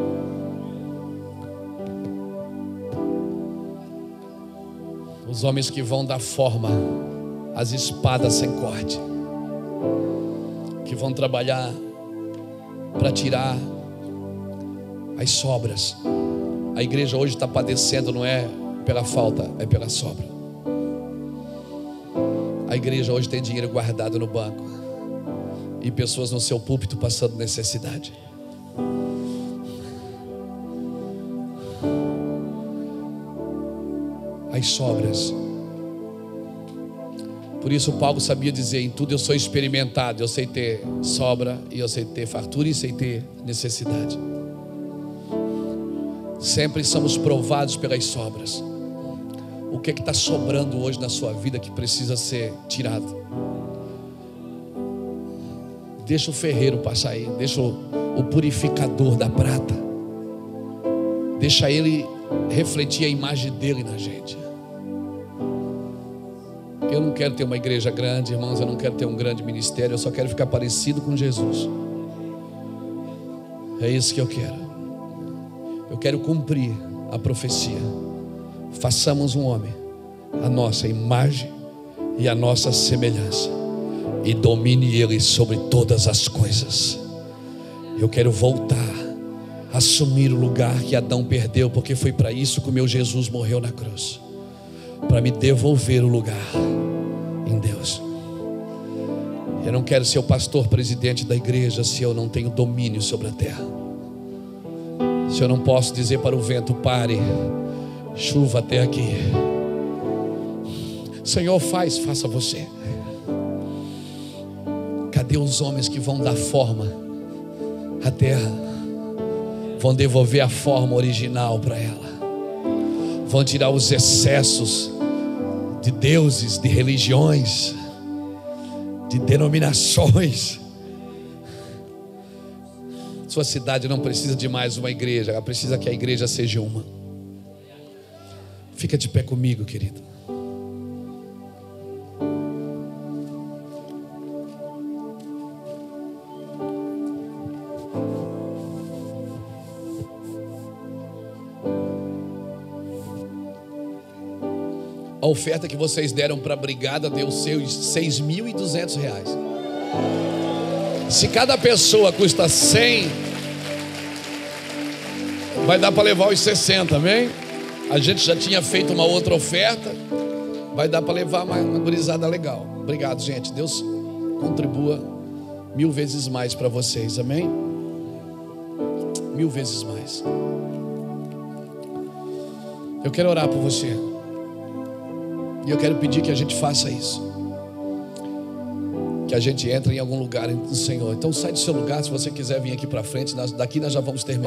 Os homens que vão dar forma às espadas sem corte, que vão trabalhar para tirar as sobras. A igreja hoje está padecendo, não é pela falta, é pela sobra. A igreja hoje tem dinheiro guardado no banco e pessoas no seu púlpito passando necessidade. As sobras. Por isso Paulo sabia dizer: em tudo eu sou experimentado. Eu sei ter sobra, e eu sei ter fartura, e sei ter necessidade. Sempre somos provados pelas sobras. O que é que está sobrando hoje na sua vida que precisa ser tirado? Deixa o ferreiro passar aí. Deixa o, o purificador da prata. Deixa ele refletir a imagem dele na gente. Eu não quero ter uma igreja grande, irmãos. Eu não quero ter um grande ministério. Eu só quero ficar parecido com Jesus. É isso que eu quero. Eu quero cumprir a profecia: façamos um homem a nossa imagem e a nossa semelhança, e domine ele sobre todas as coisas. Eu quero voltar, assumir o lugar que Adão perdeu, porque foi para isso que o meu Jesus morreu na cruz, para me devolver o lugar em Deus. Eu não quero ser o pastor presidente da igreja se eu não tenho domínio sobre a terra. Se eu não posso dizer para o vento: pare, chuva até aqui. Senhor, faz, faça você. Cadê os homens que vão dar forma à terra? Vão devolver a forma original para ela. Vão tirar os excessos de deuses, de religiões, de denominações. Sua cidade não precisa de mais uma igreja, ela precisa que a igreja seja uma. Fica de pé comigo, querido. A oferta que vocês deram para a brigada deu seus seis mil e duzentos reais. Se cada pessoa custa cem, vai dar para levar os sessenta, amém? A gente já tinha feito uma outra oferta, vai dar para levar uma, uma gurizada legal. Obrigado, gente. Deus contribua mil vezes mais para vocês, amém? Mil vezes mais. Eu quero orar por você. E eu quero pedir que a gente faça isso, que a gente entre em algum lugar do Senhor. Então sai do seu lugar, se você quiser vir aqui para frente. Nós, daqui nós já vamos terminar.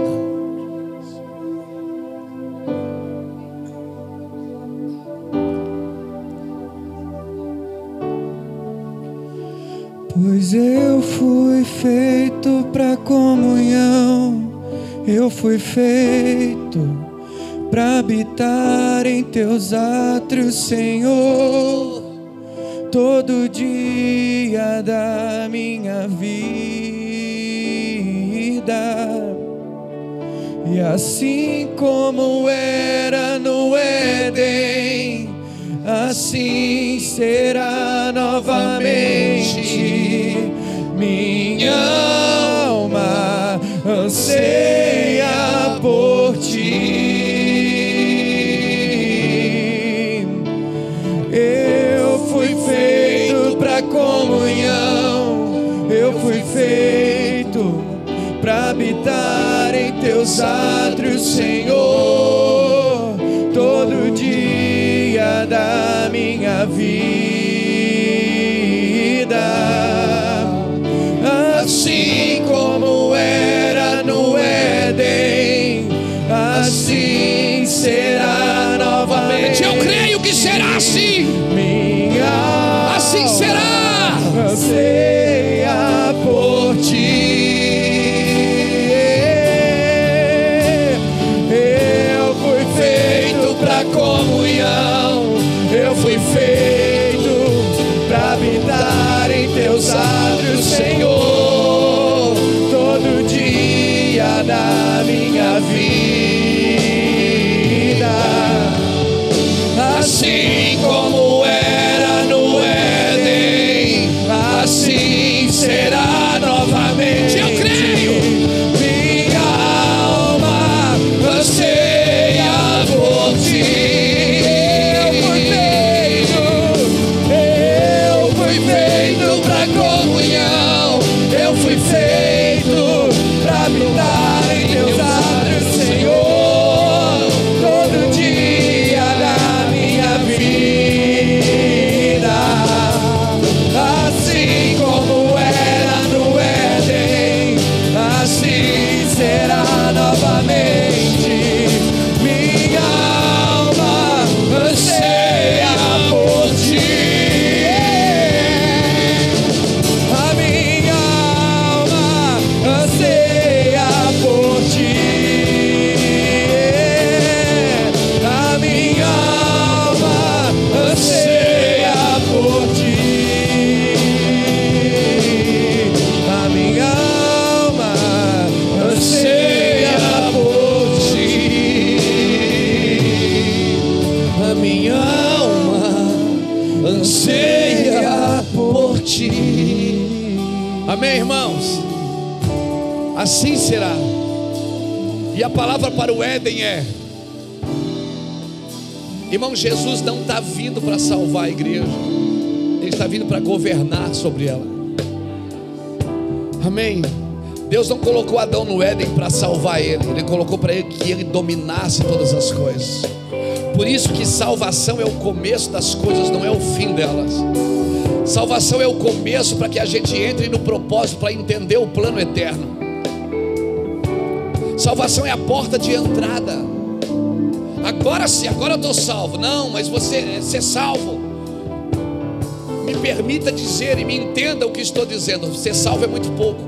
Pois eu fui feito para comunhão, eu fui feito para habitar em teus átrios, Senhor, todo dia da minha vida. E assim como era no Éden, assim será novamente. Minha alma anseia por ti. Eu fui feito para comunhão, eu fui feito para habitar em teus átrios, Senhor, todo dia da minha vida. Assim como era no Éden, assim será novamente. Eu creio que será assim. Minha assim será. Anseia por ti. Eu fui feito para comunhão, eu fui feito para habitar em teus átrios, Senhor, todo dia da minha vida. Assim como era no Éden, assim será novamente. Eu creio. Minha alma anseia por ti. Eu fui feito, eu fui feito pra comunhão, eu fui feito pra habitar em teus átrios, Senhor, todo dia da minha vida. Assim como era no Éden, assim será novamente. Minha alma anseia por ti. A minha alma anseia por ti. A minha alma anseia por ti. A minha alma anseia por ti. A minha alma anseia por ti. Amém, irmãos? Assim será. E a palavra para o Éden é: irmão, Jesus não está vindo para salvar a igreja, Ele está vindo para governar sobre ela. Amém? Deus não colocou Adão no Éden para salvar ele, Ele colocou para ele que ele dominasse todas as coisas. Por isso que salvação é o começo das coisas, não é o fim delas. Salvação é o começo para que a gente entre no propósito, para entender o plano eterno. Salvação é a porta de entrada. Agora sim, agora eu estou salvo. Não, mas você ser salvo, me permita dizer e me entenda o que estou dizendo. Ser salvo é muito pouco.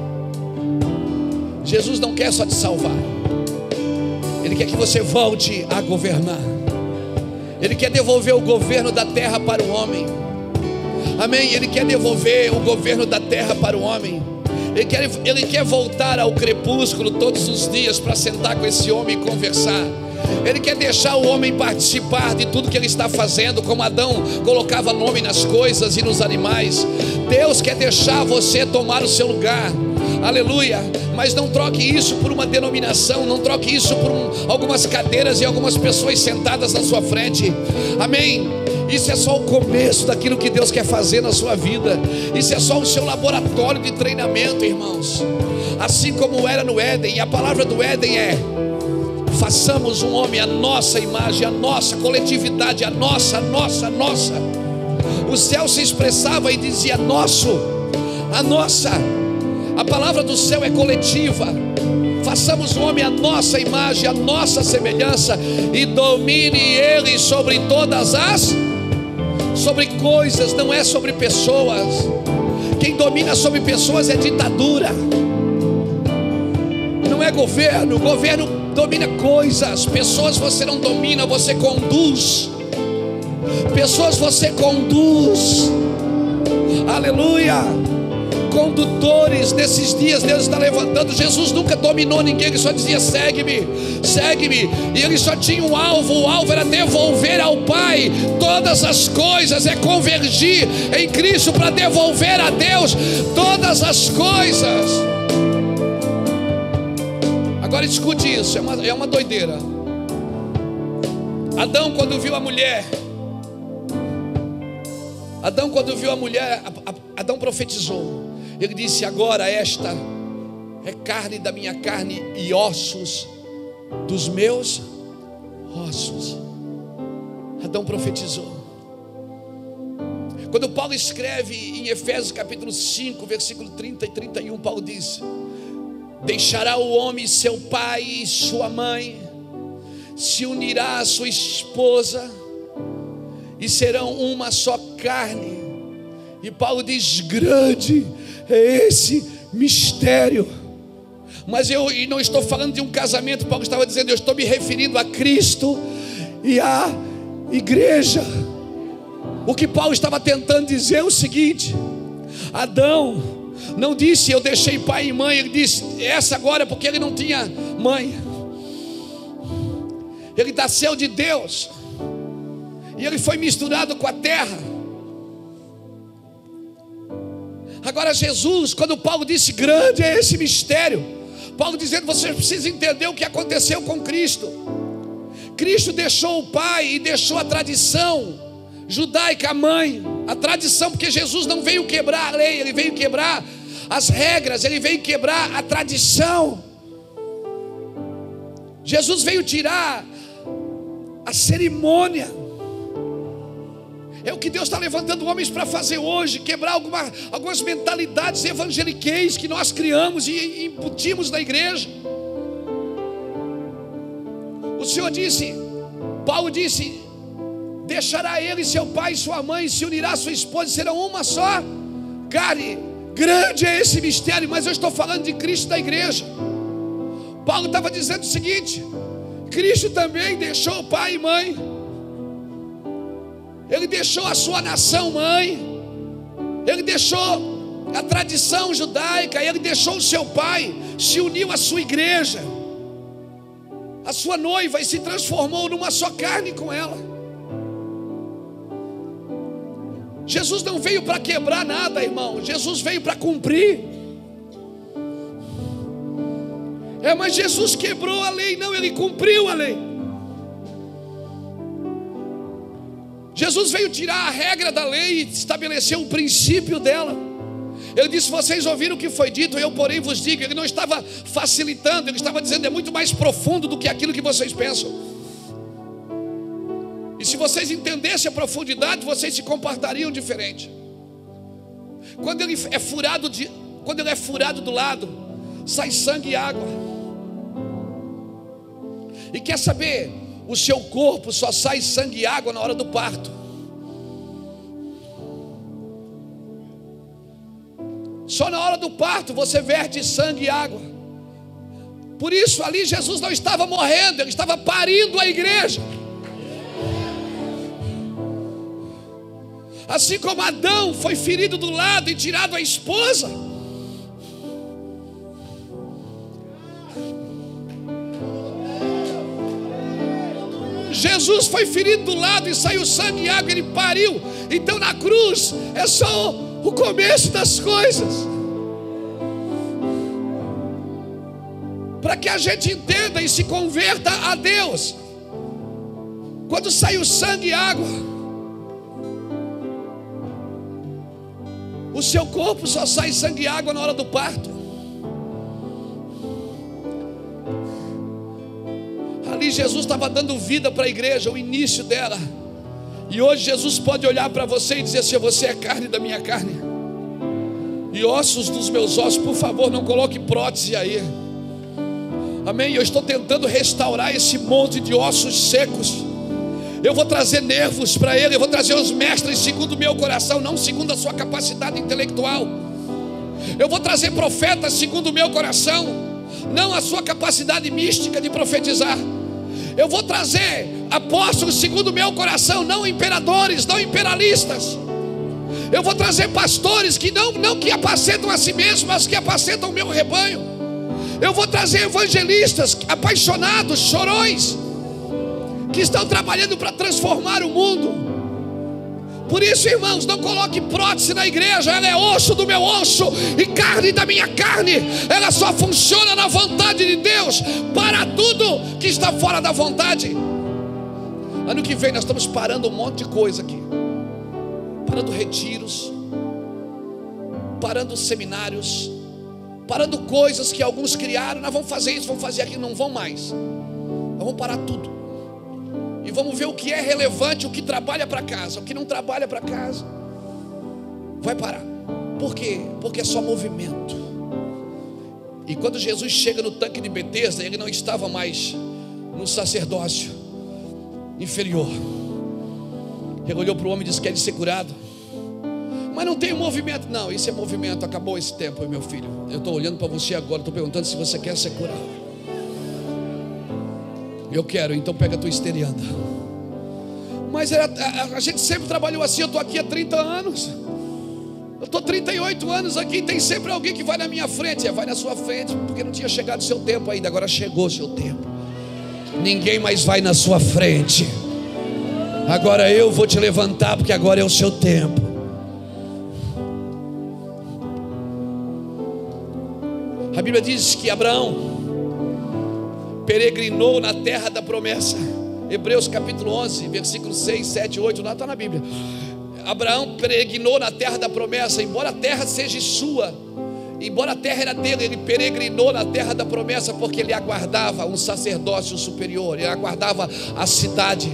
Jesus não quer só te salvar, Ele quer que você volte a governar. Ele quer devolver o governo da terra para o homem. Amém? Ele quer devolver o governo da terra para o homem. Ele quer, ele quer voltar ao crepúsculo todos os dias para sentar com esse homem e conversar. Ele quer deixar o homem participar de tudo que ele está fazendo, como Adão colocava nome nas coisas e nos animais. Deus quer deixar você tomar o seu lugar. Aleluia. Mas não troque isso por uma denominação, não troque isso por um, algumas cadeiras e algumas pessoas sentadas na sua frente. Amém? Isso é só o começo daquilo que Deus quer fazer na sua vida. Isso é só o seu laboratório de treinamento, irmãos. Assim como era no Éden. E a palavra do Éden é: façamos um homem à nossa imagem, a nossa coletividade, a nossa, a nossa, a nossa. O céu se expressava e dizia nosso, a nossa. A palavra do céu é coletiva. Façamos o homem à nossa imagem, a nossa semelhança, e domine ele sobre todas as, sobre coisas, não é sobre pessoas. Quem domina sobre pessoas é ditadura, não é governo. O governo domina coisas. Pessoas você não domina, você conduz. Pessoas você conduz. Aleluia. condutores nesses dias. Deus está levantando. Jesus nunca dominou ninguém, ele só dizia: segue-me, segue-me. E ele só tinha um alvo, o alvo era devolver ao Pai todas as coisas, é convergir em Cristo para devolver a Deus todas as coisas. Agora escute isso, é uma, é uma doideira. Adão, quando viu a mulher, Adão quando viu a mulher, Adão profetizou. Ele disse: agora esta é carne da minha carne e ossos dos meus ossos. Adão profetizou. Quando Paulo escreve em Efésios capítulo cinco, versículo trinta e trinta e um, Paulo diz: deixará o homem seu pai e sua mãe, se unirá à sua esposa, e serão uma só carne. E Paulo diz: grande é esse mistério. Mas eu e não estou falando de um casamento. Paulo estava dizendo: eu estou me referindo a Cristo e à igreja. O que Paulo estava tentando dizer é o seguinte: Adão não disse eu deixei pai e mãe, ele disse essa agora, porque ele não tinha mãe. Ele nasceu de Deus e ele foi misturado com a terra. Agora Jesus, quando Paulo disse grande é esse mistério, Paulo dizendo: você precisa entender o que aconteceu com Cristo. Cristo deixou o pai e deixou a tradição judaica, a mãe, a tradição, porque Jesus não veio quebrar a lei, ele veio quebrar as regras, ele veio quebrar a tradição. Jesus veio tirar a cerimônia. É o que Deus está levantando homens para fazer hoje, quebrar alguma, algumas mentalidades evangeliqueis que nós criamos e embutimos na igreja. O Senhor disse, Paulo disse: deixará ele seu pai e sua mãe, se unirá a sua esposa, serão uma só carne. Grande é esse mistério, mas eu estou falando de Cristo da igreja. Paulo estava dizendo o seguinte: Cristo também deixou pai e mãe, ele deixou a sua nação mãe, ele deixou a tradição judaica, ele deixou o seu pai, se uniu à sua igreja, a sua noiva, e se transformou numa só carne com ela. Jesus não veio para quebrar nada, irmão. Jesus veio para cumprir. É, mas Jesus quebrou a lei? Não, ele cumpriu a lei. Jesus veio tirar a regra da lei e estabelecer o princípio dela. Ele disse: vocês ouviram o que foi dito, eu porém vos digo. Ele não estava facilitando, ele estava dizendo: é muito mais profundo do que aquilo que vocês pensam. E se vocês entendessem a profundidade, vocês se comportariam diferente. Quando ele é furado de, quando ele é furado do lado, sai sangue e água. E quer saber? O seu corpo só sai sangue e água na hora do parto. Só na hora do parto você verte sangue e água. Por isso ali Jesus não estava morrendo, ele estava parindo a igreja. Assim como Adão foi ferido do lado e tirado a esposa, Jesus foi ferido do lado e saiu sangue e água, ele pariu. Então na cruz é só o começo das coisas, para que a gente entenda e se converta a Deus. Quando saiu sangue e água, o seu corpo só sai sangue e água na hora do parto. Ali Jesus estava dando vida para a igreja, o início dela. E hoje Jesus pode olhar para você e dizer assim: você é carne da minha carne e ossos dos meus ossos. Por favor, não coloque prótese aí. Amém? Eu estou tentando restaurar esse monte de ossos secos. Eu vou trazer nervos para ele, eu vou trazer os mestres segundo o meu coração, não segundo a sua capacidade intelectual. Eu vou trazer profetas segundo o meu coração, não a sua capacidade mística de profetizar. Eu vou trazer apóstolos segundo o meu coração, não imperadores, não imperialistas. Eu vou trazer pastores que não, não que apacentam a si mesmos, mas que apacentam o meu rebanho. Eu vou trazer evangelistas apaixonados, chorões, que estão trabalhando para transformar o mundo. Por isso, irmãos, não coloque prótese na igreja. Ela é osso do meu osso e carne da minha carne. Ela só funciona na vontade de Deus. Para tudo que está fora da vontade. Ano que vem nós estamos parando um monte de coisa aqui. Parando retiros, parando seminários, parando coisas que alguns criaram. Nós vamos fazer isso, vamos fazer aquilo, não vão mais. Nós vamos parar tudo. E vamos ver o que é relevante, o que trabalha para casa, o que não trabalha para casa. Vai parar. Por quê? Porque é só movimento. E quando Jesus chega no tanque de Betesda, ele não estava mais no sacerdócio inferior. Ele olhou para o homem e disse: quer ser curado? Mas não tem movimento. Não, isso é movimento. Acabou esse tempo, meu filho. Eu estou olhando para você agora, estou perguntando se você quer ser curado. Eu quero, então pega a tua esteira e anda. Mas era, a, a gente sempre trabalhou assim. Eu estou aqui há trinta anos. Eu estou trinta e oito anos aqui e tem sempre alguém que vai na minha frente. É, vai na sua frente, porque não tinha chegado o seu tempo ainda. Agora chegou o seu tempo. Ninguém mais vai na sua frente. Agora eu vou te levantar, porque agora é o seu tempo. A Bíblia diz que Abraão peregrinou na terra da promessa. Hebreus capítulo onze, versículos seis, sete, oito, lá está na Bíblia. Abraão peregrinou na terra da promessa. Embora a terra seja sua, embora a terra era dele, ele peregrinou na terra da promessa, porque ele aguardava um sacerdócio superior. Ele aguardava a cidade,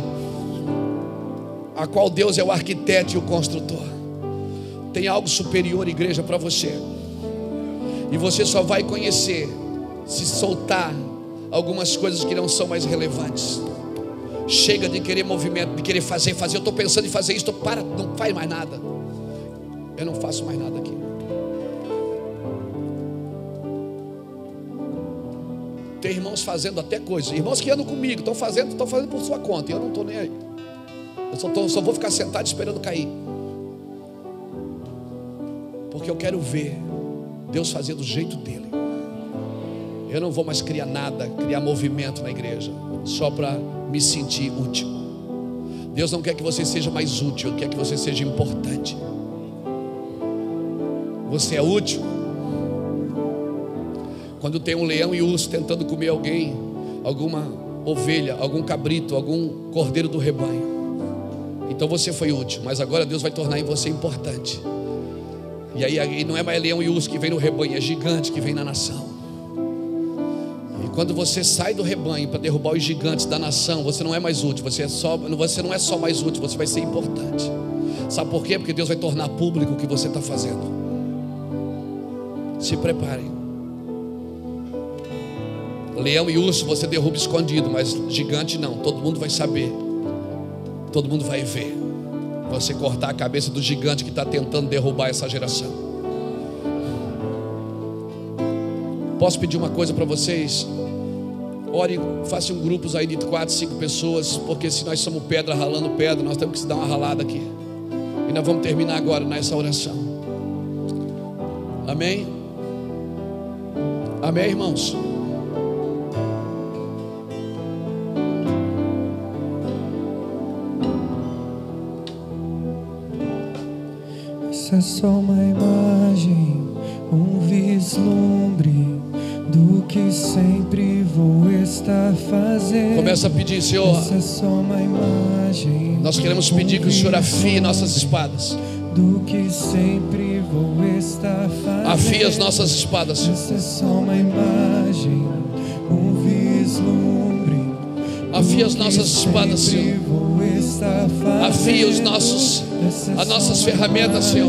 a qual Deus é o arquiteto e o construtor. Tem algo superior, igreja, para você. E você só vai conhecer se soltar algumas coisas que não são mais relevantes. Chega de querer movimento, de querer fazer, fazer. Eu estou pensando em fazer isso, para, não faz mais nada. Eu não faço mais nada aqui. Tem irmãos fazendo até coisas. Irmãos que andam comigo, estão fazendo, estão fazendo por sua conta. E eu não estou nem aí. Eu só, tô, só vou ficar sentado esperando cair. Porque eu quero ver Deus fazer do jeito dele. Eu não vou mais criar nada, criar movimento na igreja, só para me sentir útil. Deus não quer que você seja mais útil, Ele quer que você seja importante. Você é útil quando tem um leão e urso tentando comer alguém, alguma ovelha, algum cabrito, algum cordeiro do rebanho. Então você foi útil, mas agora Deus vai tornar em você importante. E aí, aí não é mais leão e urso que vem no rebanho, é gigante que vem na nação. Quando você sai do rebanho para derrubar os gigantes da nação, você não é mais útil, você, é só, você não é só mais útil, você vai ser importante. Sabe por quê? Porque Deus vai tornar público o que você está fazendo. Se preparem. Leão e urso você derruba escondido, mas gigante não, todo mundo vai saber. Todo mundo vai ver. Você cortar a cabeça do gigante que está tentando derrubar essa geração. Posso pedir uma coisa para vocês? Ore, façam grupos aí de quatro, cinco pessoas, porque se nós somos pedra ralando pedra, nós temos que se dar uma ralada aqui. E nós vamos terminar agora nessa oração. Amém? Amém, irmãos? Essa é só uma imagem, um vislumbre do que sempre vou estar fazendo. Começa a pedir, Senhor. Essa é só uma imagem. Nós queremos pedir que o Senhor afie nossas espadas. Do que sempre vou estar fazendo. Afie as nossas espadas, Senhor. Essa é só uma imagem, um vislumbre. Afie as nossas espadas, Senhor. Afie os nossos, as nossas ferramentas, Senhor.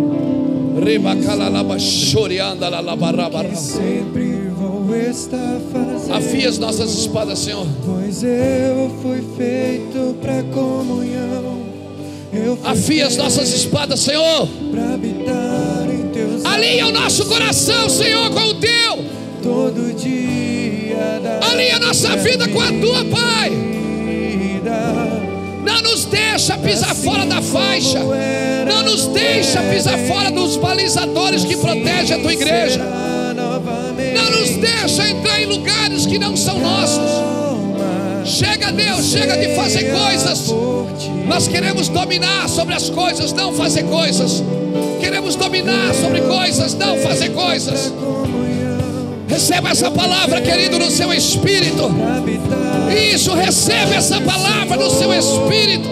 Afie as nossas espadas, Senhor. Pois eu fui feito para comunhão. Afie as nossas espadas, Senhor. Alinha o nosso coração, Senhor, com o teu. Todo dia. Alinha a nossa vida com a tua, Pai. Não nos deixa pisar fora da faixa. Não nos deixa pisar fora dos balizadores que protegem a tua igreja. Não nos deixa entrar em lugares que não são nossos. Chega, Deus, chega de fazer coisas. Nós queremos dominar sobre as coisas, não fazer coisas. Queremos dominar sobre coisas, não fazer coisas. Receba essa palavra, querido, no seu espírito. Isso, receba essa palavra no seu espírito.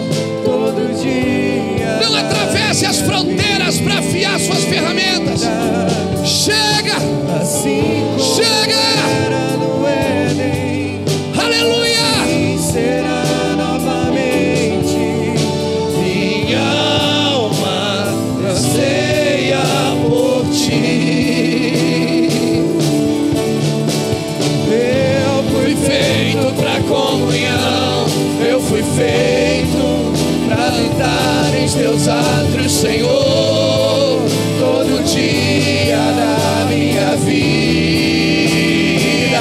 Não atravesse as fronteiras para afiar suas ferramentas. Chega, chega. Aleluia. Será novamente minha alma anseia por ti. Eu fui feito pra comunhão, eu fui feito pra habitar em teus átrios, Senhor, todo dia da minha vida,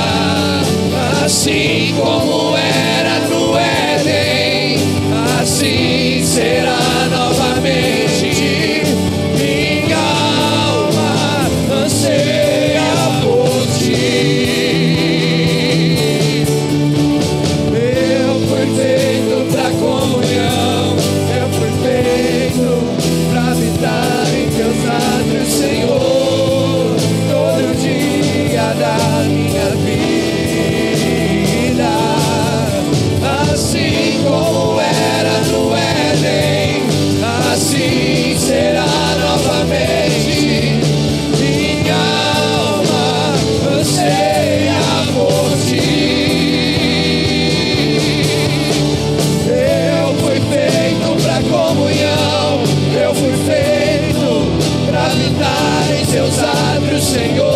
assim como era no Éden, assim será novamente. Minha alma anseia por ti. Eu fui feito pra comunhão, eu fui feito pra habitar em teus átrios, Senhor, todo dia da minha vida, assim como era no Éden, assim será novamente. Minha alma anseia por ti. Eu fui feito pra comunhão, eu fui feito pra habitar em teus átrios, Senhor.